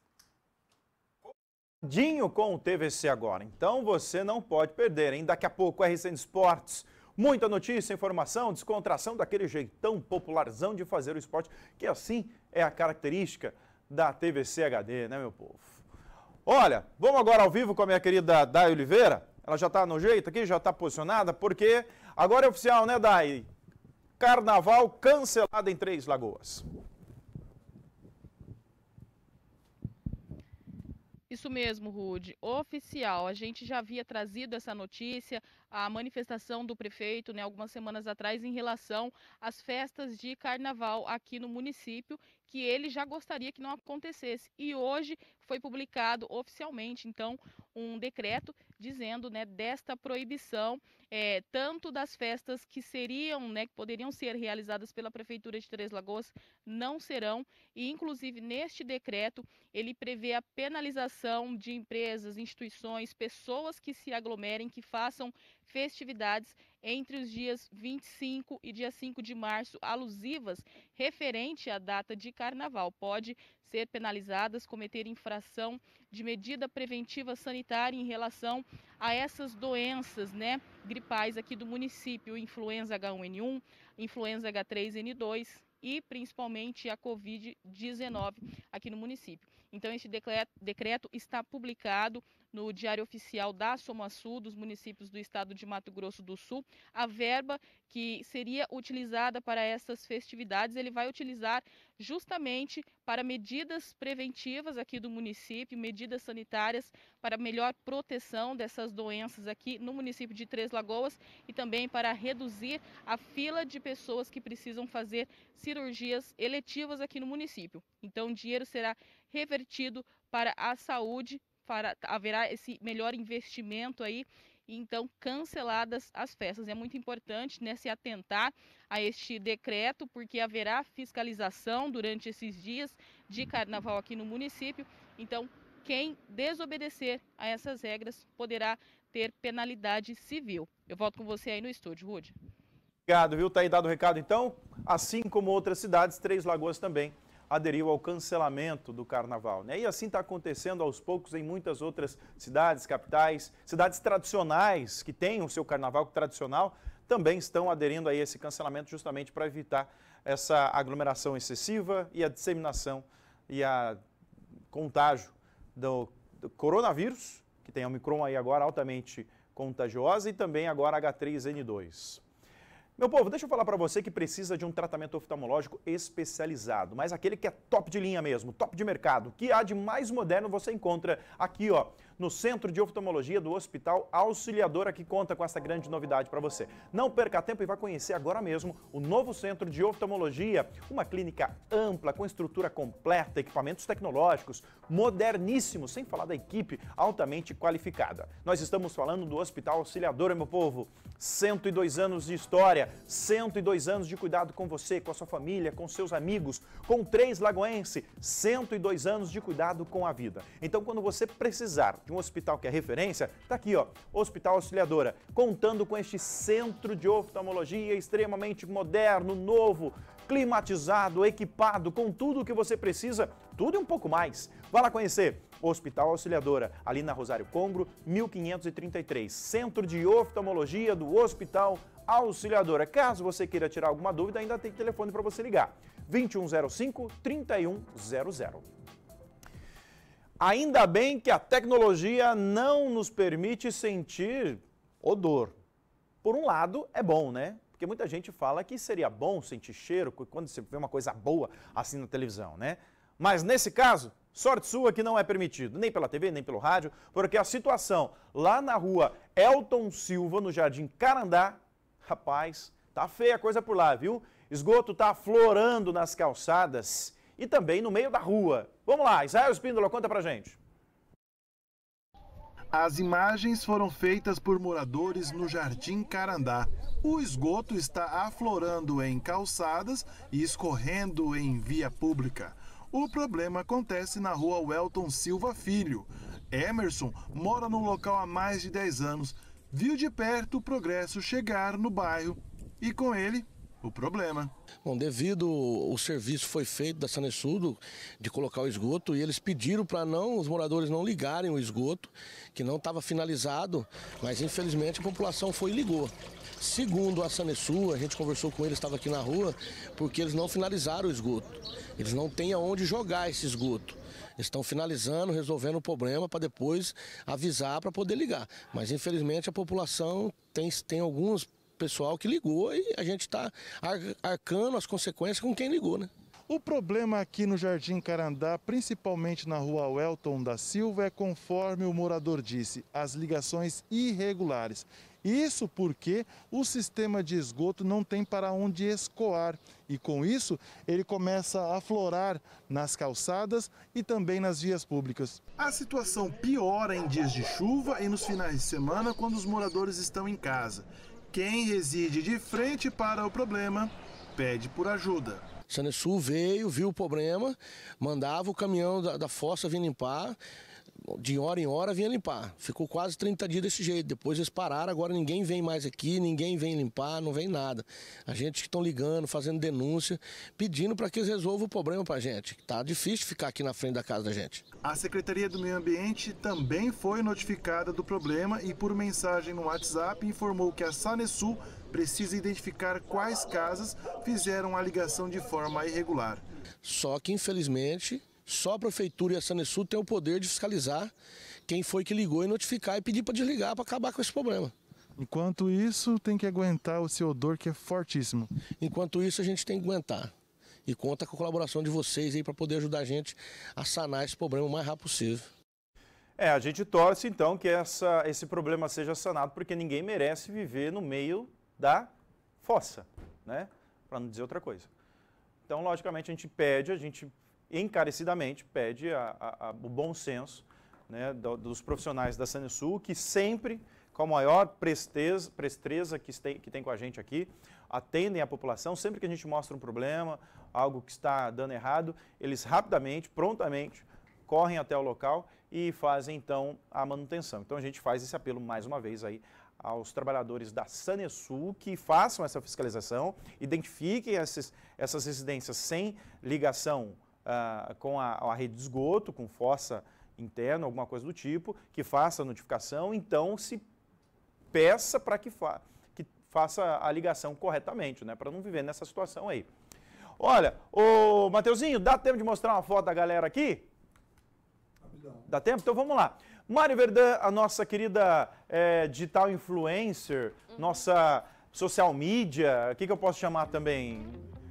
Dinho com o TVC agora, então você não pode perder, hein? Daqui a pouco, RCN Esportes. Muita notícia, informação, descontração daquele jeitão popularzão de fazer o esporte, que assim é a característica da TVC HD, né, meu povo? Olha, vamos agora ao vivo com a minha querida Day Oliveira. Ela já está no jeito aqui, já está posicionada, porque agora é oficial, né, Day? Carnaval cancelado em Três Lagoas. Isso mesmo, Rude. Oficial. A gente já havia trazido essa notícia, a manifestação do prefeito, né, algumas semanas atrás, em relação às festas de carnaval aqui no município, que ele já gostaria que não acontecesse. E hoje foi publicado oficialmente, então, um decreto dizendo, né, desta proibição, tanto das festas que seriam, né, que poderiam ser realizadas pela Prefeitura de Três Lagoas, não serão, e inclusive neste decreto ele prevê a penalização de empresas, instituições, pessoas que se aglomerem, que façam festividades entre os dias 25 e dia 5 de março, alusivas referente à data de carnaval. Pode ser penalizadas, cometer infração de medida preventiva sanitária em relação a essas doenças, né, gripais aqui do município, influenza H1N1, influenza H3N2 e principalmente a Covid-19 aqui no município. Então, este decreto está publicado no Diário Oficial da SOMASUL, dos municípios do estado de Mato Grosso do Sul. A verba que seria utilizada para essas festividades, ele vai utilizar justamente para medidas preventivas aqui do município, medidas sanitárias para melhor proteção dessas doenças aqui no município de Três Lagoas e também para reduzir a fila de pessoas que precisam fazer cirurgias eletivas aqui no município. Então, o dinheiro será revertido para a saúde, haverá esse melhor investimento aí, então canceladas as festas. É muito importante, né, se atentar a este decreto, porque haverá fiscalização durante esses dias de carnaval aqui no município. Então, quem desobedecer a essas regras poderá ter penalidade civil. Eu volto com você aí no estúdio, Rude. Obrigado, viu? Tá aí dado o recado, então. Assim como outras cidades, Três Lagoas também aderiu ao cancelamento do carnaval, né? E assim está acontecendo aos poucos em muitas outras cidades, capitais, cidades tradicionais que têm o seu carnaval tradicional, também estão aderindo a esse cancelamento justamente para evitar essa aglomeração excessiva e a disseminação e a contágio do coronavírus, que tem a Omicron aí agora altamente contagiosa, e também agora H3N2. Meu povo, deixa eu falar para você que precisa de um tratamento oftalmológico especializado, mas aquele que é top de linha mesmo, top de mercado, o que há de mais moderno você encontra aqui, ó, no Centro de Oftalmologia do Hospital Auxiliadora, que conta com essa grande novidade para você. Não perca tempo e vá conhecer agora mesmo o novo Centro de Oftalmologia, uma clínica ampla, com estrutura completa, equipamentos tecnológicos, moderníssimos, sem falar da equipe altamente qualificada. Nós estamos falando do Hospital Auxiliadora, meu povo. 102 anos de história, 102 anos de cuidado com você, com a sua família, com seus amigos, com Três Lagoense, 102 anos de cuidado com a vida. Então, quando você precisar de um hospital que é referência, tá aqui, ó, Hospital Auxiliadora, contando com este centro de oftalmologia extremamente moderno, novo, climatizado, equipado, com tudo o que você precisa, tudo e um pouco mais. Vá lá conhecer o Hospital Auxiliadora, ali na Rosário Congro, 1533, Centro de Oftalmologia do Hospital Auxiliadora. Caso você queira tirar alguma dúvida, ainda tem telefone para você ligar, 2105-3100. Ainda bem que a tecnologia não nos permite sentir odor. Por um lado, é bom, né? Porque muita gente fala que seria bom sentir cheiro quando você vê uma coisa boa assim na televisão, né? Mas nesse caso, sorte sua que não é permitido, nem pela TV, nem pelo rádio, porque a situação lá na rua Elton Silva, no Jardim Carandá, rapaz, tá feia a coisa por lá, viu? Esgoto tá aflorando nas calçadas e também no meio da rua. Vamos lá, Israel Espíndola, conta pra gente. As imagens foram feitas por moradores no Jardim Carandá. O esgoto está aflorando em calçadas e escorrendo em via pública. O problema acontece na rua Welton Silva Filho. Emerson mora no local há mais de 10 anos. Viu de perto o progresso chegar no bairro e com ele o problema. Bom, devido o serviço foi feito da Sanesul de colocar o esgoto e eles pediram para os moradores não ligarem o esgoto, que não estava finalizado, mas infelizmente a população foi e ligou. Segundo a Sanesul, a gente conversou com eles, estava aqui na rua, porque eles não finalizaram o esgoto. Eles não têm aonde jogar esse esgoto. Eles estão finalizando, resolvendo o problema para depois avisar para poder ligar. Mas infelizmente a população tem alguns pessoal que ligou e a gente está arcando as consequências com quem ligou, né? O problema aqui no Jardim Carandá, principalmente na rua Welton da Silva, é conforme o morador disse, as ligações irregulares. Isso porque o sistema de esgoto não tem para onde escoar e com isso ele começa a aflorar nas calçadas e também nas vias públicas. A situação piora em dias de chuva e nos finais de semana quando os moradores estão em casa. Quem reside de frente para o problema pede por ajuda. Sanesul veio, viu o problema, mandava o caminhão da fossa vir limpar, de hora em hora vinha limpar. Ficou quase 30 dias desse jeito, depois eles pararam, agora ninguém vem mais aqui, ninguém vem limpar, não vem nada. A gente que estão ligando, fazendo denúncia, pedindo para que eles resolvam o problema para a gente. Tá difícil ficar aqui na frente da casa da gente. A Secretaria do Meio Ambiente também foi notificada do problema e por mensagem no WhatsApp informou que a Sanesul precisa identificar quais casas fizeram a ligação de forma irregular. Só que, infelizmente, só a Prefeitura e a Sanesul têm o poder de fiscalizar quem foi que ligou e notificar e pedir para desligar para acabar com esse problema. Enquanto isso, tem que aguentar o seu odor que é fortíssimo. Enquanto isso, a gente tem que aguentar. E conta com a colaboração de vocês aí para poder ajudar a gente a sanar esse problema o mais rápido possível. A gente torce então que esse problema seja sanado, porque ninguém merece viver no meio da fossa, né? Para não dizer outra coisa. Então, logicamente, a gente encarecidamente pede o bom senso, né, dos profissionais da Sanesul, que sempre, com a maior presteza que tem com a gente aqui, atendem a população. Sempre que a gente mostra um problema, algo que está dando errado, eles rapidamente, prontamente, correm até o local e fazem, então, a manutenção. Então, a gente faz esse apelo, mais uma vez, aí, aos trabalhadores da Sanesul que façam essa fiscalização, identifiquem essas residências sem ligação com a rede de esgoto, com fossa interna, alguma coisa do tipo, que faça a notificação, então se peça para que faça a ligação corretamente, né, para não viver nessa situação aí. Olha, ô Mateuzinho, dá tempo de mostrar uma foto da galera aqui? Dá tempo? Então vamos lá. Mari Verdun, a nossa querida digital influencer, nossa social media, o que eu posso chamar também?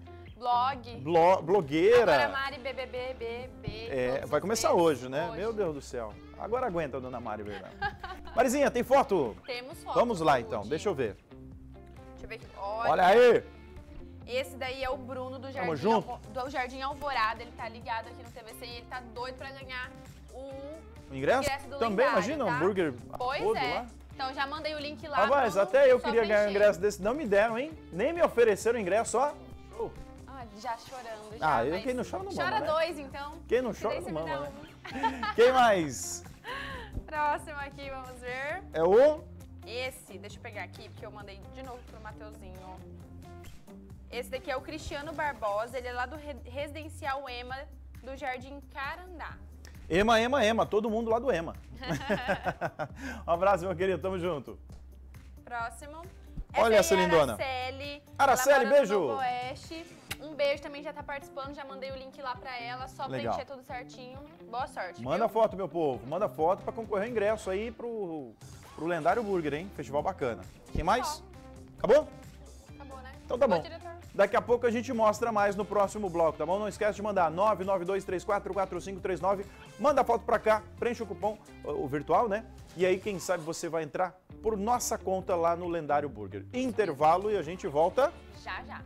Blogueira. Agora Mari BBB. Vai começar hoje, né? Hoje. Meu Deus do céu. Agora aguenta, dona Mari Verdun. Marizinha, tem foto? Temos foto. Vamos lá então, deixa eu ver. Deixa eu ver aqui. Olha aí! Esse daí é o Bruno do Jardim Alvorada, ele tá ligado aqui no TVC e ele tá doido pra ganhar o ingresso do também, lendário, imagina, tá? um hambúrguer todo lá. Então já mandei o link lá. Rapaz, até eu queria ganhar um ingresso desse, não me deram, hein? Nem me ofereceram o ingresso, ó. Já chorando. Quem não chora não mama, chora né? dois, então. Quem não chora não mama, né? Quem mais? Próximo aqui, vamos ver. É o? Esse, deixa eu pegar aqui, porque eu mandei de novo pro Mateuzinho. Esse daqui é o Cristiano Barbosa, ele é lá do Residencial EMA, do Jardim Carandá. EMA, todo mundo lá do EMA. Um abraço, meu querido, tamo junto. Próximo. Olha essa lindona. Araceli, beijo. Um beijo, também já tá participando, já mandei o link lá pra ela, só preencher tudo certinho. Boa sorte. Manda foto, meu povo, manda foto pra concorrer ao ingresso aí pro Lendário Burger, hein? Festival bacana. Quem mais? Acabou? Acabou, né? Então tá bom. Daqui a pouco a gente mostra mais no próximo bloco, tá bom? Não esquece de mandar 992344539. Manda a foto pra cá, preenche o cupom, o virtual, né? E aí, quem sabe você vai entrar por nossa conta lá no Lendário Burger. Intervalo e a gente volta já já.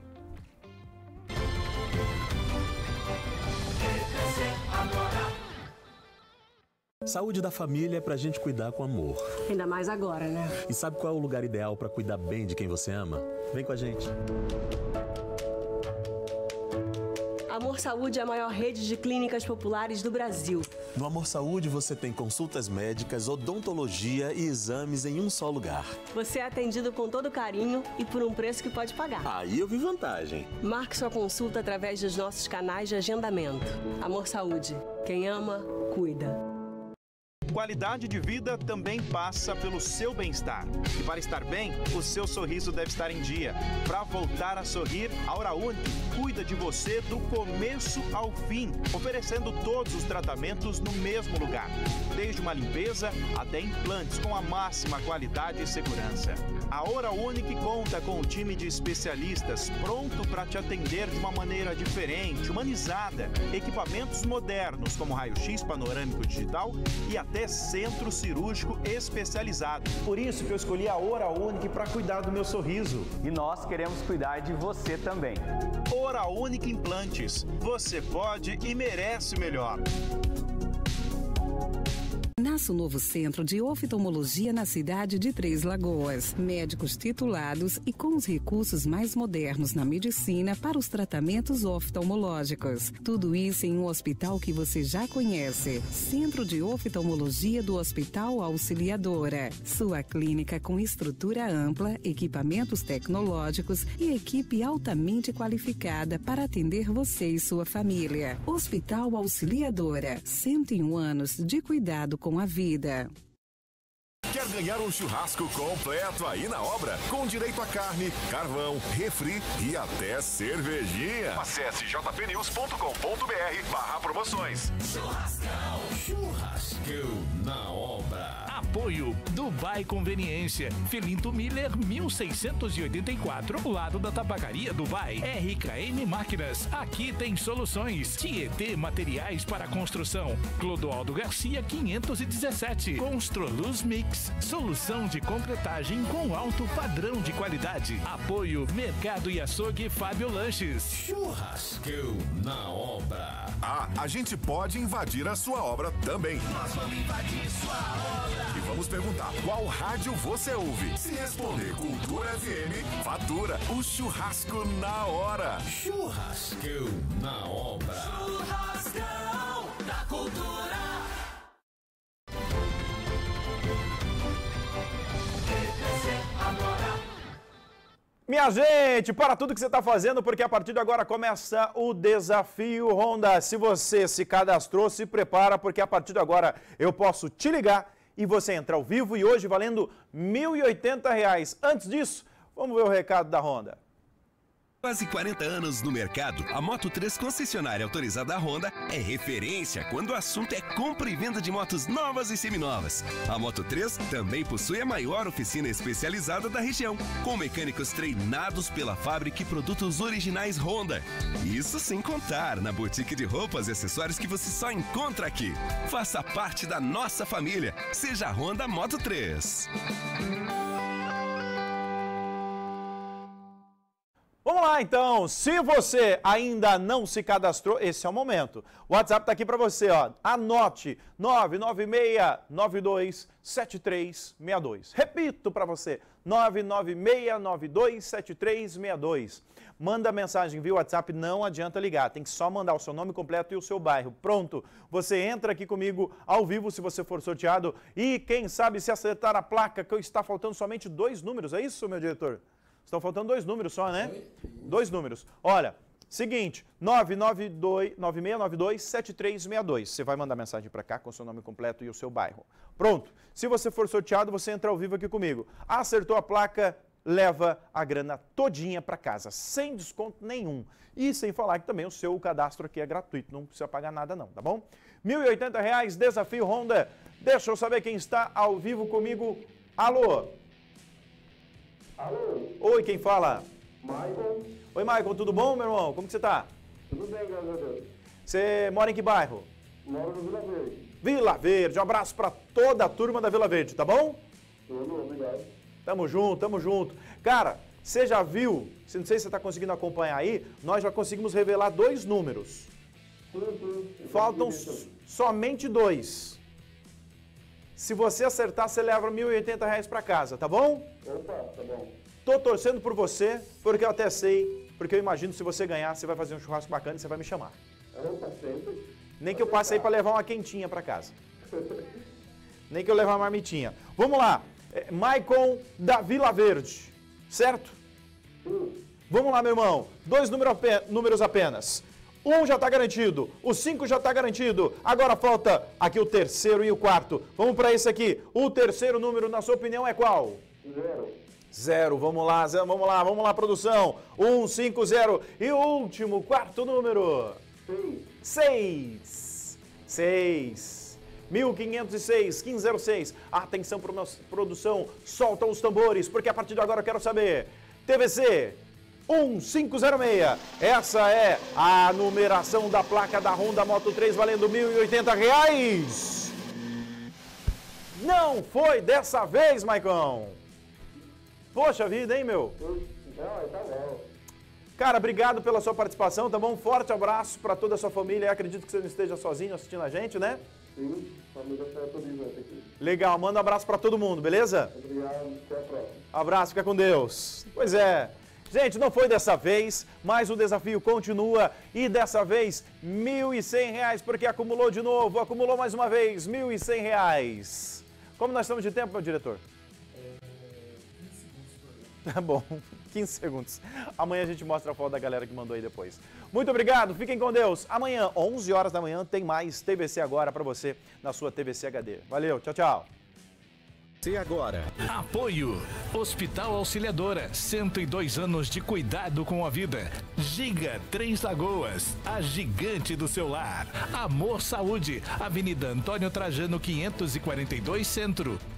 Saúde da família é pra gente cuidar com amor. Ainda mais agora, né? E sabe qual é o lugar ideal pra cuidar bem de quem você ama? Vem com a gente. Amor Saúde é a maior rede de clínicas populares do Brasil. No Amor Saúde você tem consultas médicas, odontologia e exames em um só lugar. Você é atendido com todo carinho e por um preço que pode pagar. Aí eu vi vantagem. Marque sua consulta através dos nossos canais de agendamento. Amor Saúde. Quem ama, cuida. Qualidade de vida também passa pelo seu bem-estar. E para estar bem, o seu sorriso deve estar em dia. Para voltar a sorrir, a Hora Única cuida de você do começo ao fim, oferecendo todos os tratamentos no mesmo lugar. Desde uma limpeza até implantes com a máxima qualidade e segurança. A Hora Única conta com um time de especialistas pronto para te atender de uma maneira diferente, humanizada. Equipamentos modernos como raio-x panorâmico digital e até centro cirúrgico especializado. Por isso que eu escolhi a Hora Única para cuidar do meu sorriso. E nós queremos cuidar de você também. Hora Única Implantes. Você pode e merece o melhor. Nasce um novo centro de oftalmologia na cidade de Três Lagoas. Médicos titulados e com os recursos mais modernos na medicina para os tratamentos oftalmológicos. Tudo isso em um hospital que você já conhece. Centro de Oftalmologia do Hospital Auxiliadora. Sua clínica com estrutura ampla, equipamentos tecnológicos e equipe altamente qualificada para atender você e sua família. Hospital Auxiliadora. 101 anos de cuidado com a vida. Quer ganhar um churrasco completo aí na obra? Com direito a carne, carvão, refri e até cervejinha. Acesse jpnews.com.br/promoções. Churrascão na obra. Apoio Dubai Conveniência, Felinto Miller 1684, lado da Tabacaria Dubai. RKM Máquinas, aqui tem soluções. Tietê Materiais para Construção, Clodoaldo Garcia 517. Construluz Mix, solução de concretagem com alto padrão de qualidade. Apoio Mercado e Açougue Fábio Lanches. Churrascão na obra. Ah, a gente pode invadir a sua obra também. Nós vamos invadir sua obra. E vamos perguntar qual rádio você ouve. Se responder Cultura FM, fatura o churrasco na hora. Churrascão na obra. Churrascão da Cultura. Minha gente, para tudo que você está fazendo, porque a partir de agora começa o Desafio Honda. Se você se cadastrou, se prepara, porque a partir de agora eu posso te ligar e você entra ao vivo e hoje valendo R$ 1.080. Antes disso, vamos ver o recado da Honda. Quase 40 anos no mercado, a Moto3 concessionária autorizada Honda é referência quando o assunto é compra e venda de motos novas e seminovas. A Moto3 também possui a maior oficina especializada da região, com mecânicos treinados pela fábrica e produtos originais Honda. Isso sem contar na boutique de roupas e acessórios que você só encontra aqui. Faça parte da nossa família. Seja Honda Moto3. Vamos lá então, se você ainda não se cadastrou, esse é o momento. O WhatsApp está aqui para você, ó. Anote, 996927362. Repito para você, 996927362. Manda mensagem via WhatsApp, não adianta ligar, tem que só mandar o seu nome completo e o seu bairro. Pronto, você entra aqui comigo ao vivo se você for sorteado e quem sabe se acertar a placa, que está faltando somente 2 números, é isso, meu diretor? Estão faltando 2 números só, né? 2 números. Olha, seguinte, 996927362. Você vai mandar mensagem para cá com o seu nome completo e o seu bairro. Pronto. Se você for sorteado, você entra ao vivo aqui comigo. Acertou a placa, leva a grana todinha para casa, sem desconto nenhum. E sem falar que também o seu cadastro aqui é gratuito, não precisa pagar nada não, tá bom? R$ 1.080, Desafio Honda. Deixa eu saber quem está ao vivo comigo. Alô? Alô? Oi, quem fala? Maicon. Oi, Maicon, tudo bom, meu irmão? Como que você tá? Tudo bem, graças a Deus. Você mora em que bairro? Moro no Vila Verde. Vila Verde, um abraço para toda a turma da Vila Verde, tá bom? Tudo, obrigado. Tamo junto, tamo junto. Cara, você já viu, não sei se você tá conseguindo acompanhar aí, nós já conseguimos revelar 2 números. Sim. Faltam somente 2. Se você acertar, você leva R$ 1.080 para casa, tá bom? Opa, tá bom. Tô torcendo por você, porque eu até sei, porque eu imagino se você ganhar, você vai fazer um churrasco bacana e você vai me chamar. Opa, sempre. Nem que eu passe aí para levar uma quentinha para casa. Nem que eu levar uma marmitinha. Vamos lá. Maicon da Vila Verde, certo? Vamos lá, meu irmão. 2 números apenas. 1 já está garantido, o 5 já está garantido. Agora falta aqui o terceiro e o quarto. Vamos para esse aqui. O terceiro número, na sua opinião, é qual? 0. Vamos lá, produção. 1, 5, 0. E o último, quarto número? 6. 1506, 1506. Atenção, produção, solta os tambores, porque a partir de agora eu quero saber. TVC 1506. Essa é a numeração da placa da Honda Moto 3 valendo R$ 1.080. Não foi dessa vez, Maicon. Poxa vida, hein, meu? Não, tá bom. Cara, obrigado pela sua participação, tá bom? Um forte abraço para toda a sua família. Eu acredito que você não esteja sozinho assistindo a gente, né? Sim, família está toda aqui. Legal, manda um abraço para todo mundo, beleza? Obrigado, até a próxima. Abraço, fica com Deus. Pois é. Gente, não foi dessa vez, mas o desafio continua e dessa vez R$ 1.100, porque acumulou de novo, acumulou mais uma vez, R$ 1.100. Como nós estamos de tempo, meu diretor? 15 segundos. Tá bom, 15 segundos. Amanhã a gente mostra a foto da galera que mandou aí depois. Muito obrigado, fiquem com Deus. Amanhã, 11 horas da manhã, tem mais TVC Agora para você na sua TVC HD. Valeu, tchau, tchau. Agora. Apoio. Hospital Auxiliadora. 102 anos de cuidado com a vida. Giga Três Lagoas. A gigante do seu lar. Amor Saúde. Avenida Antônio Trajano 542 Centro.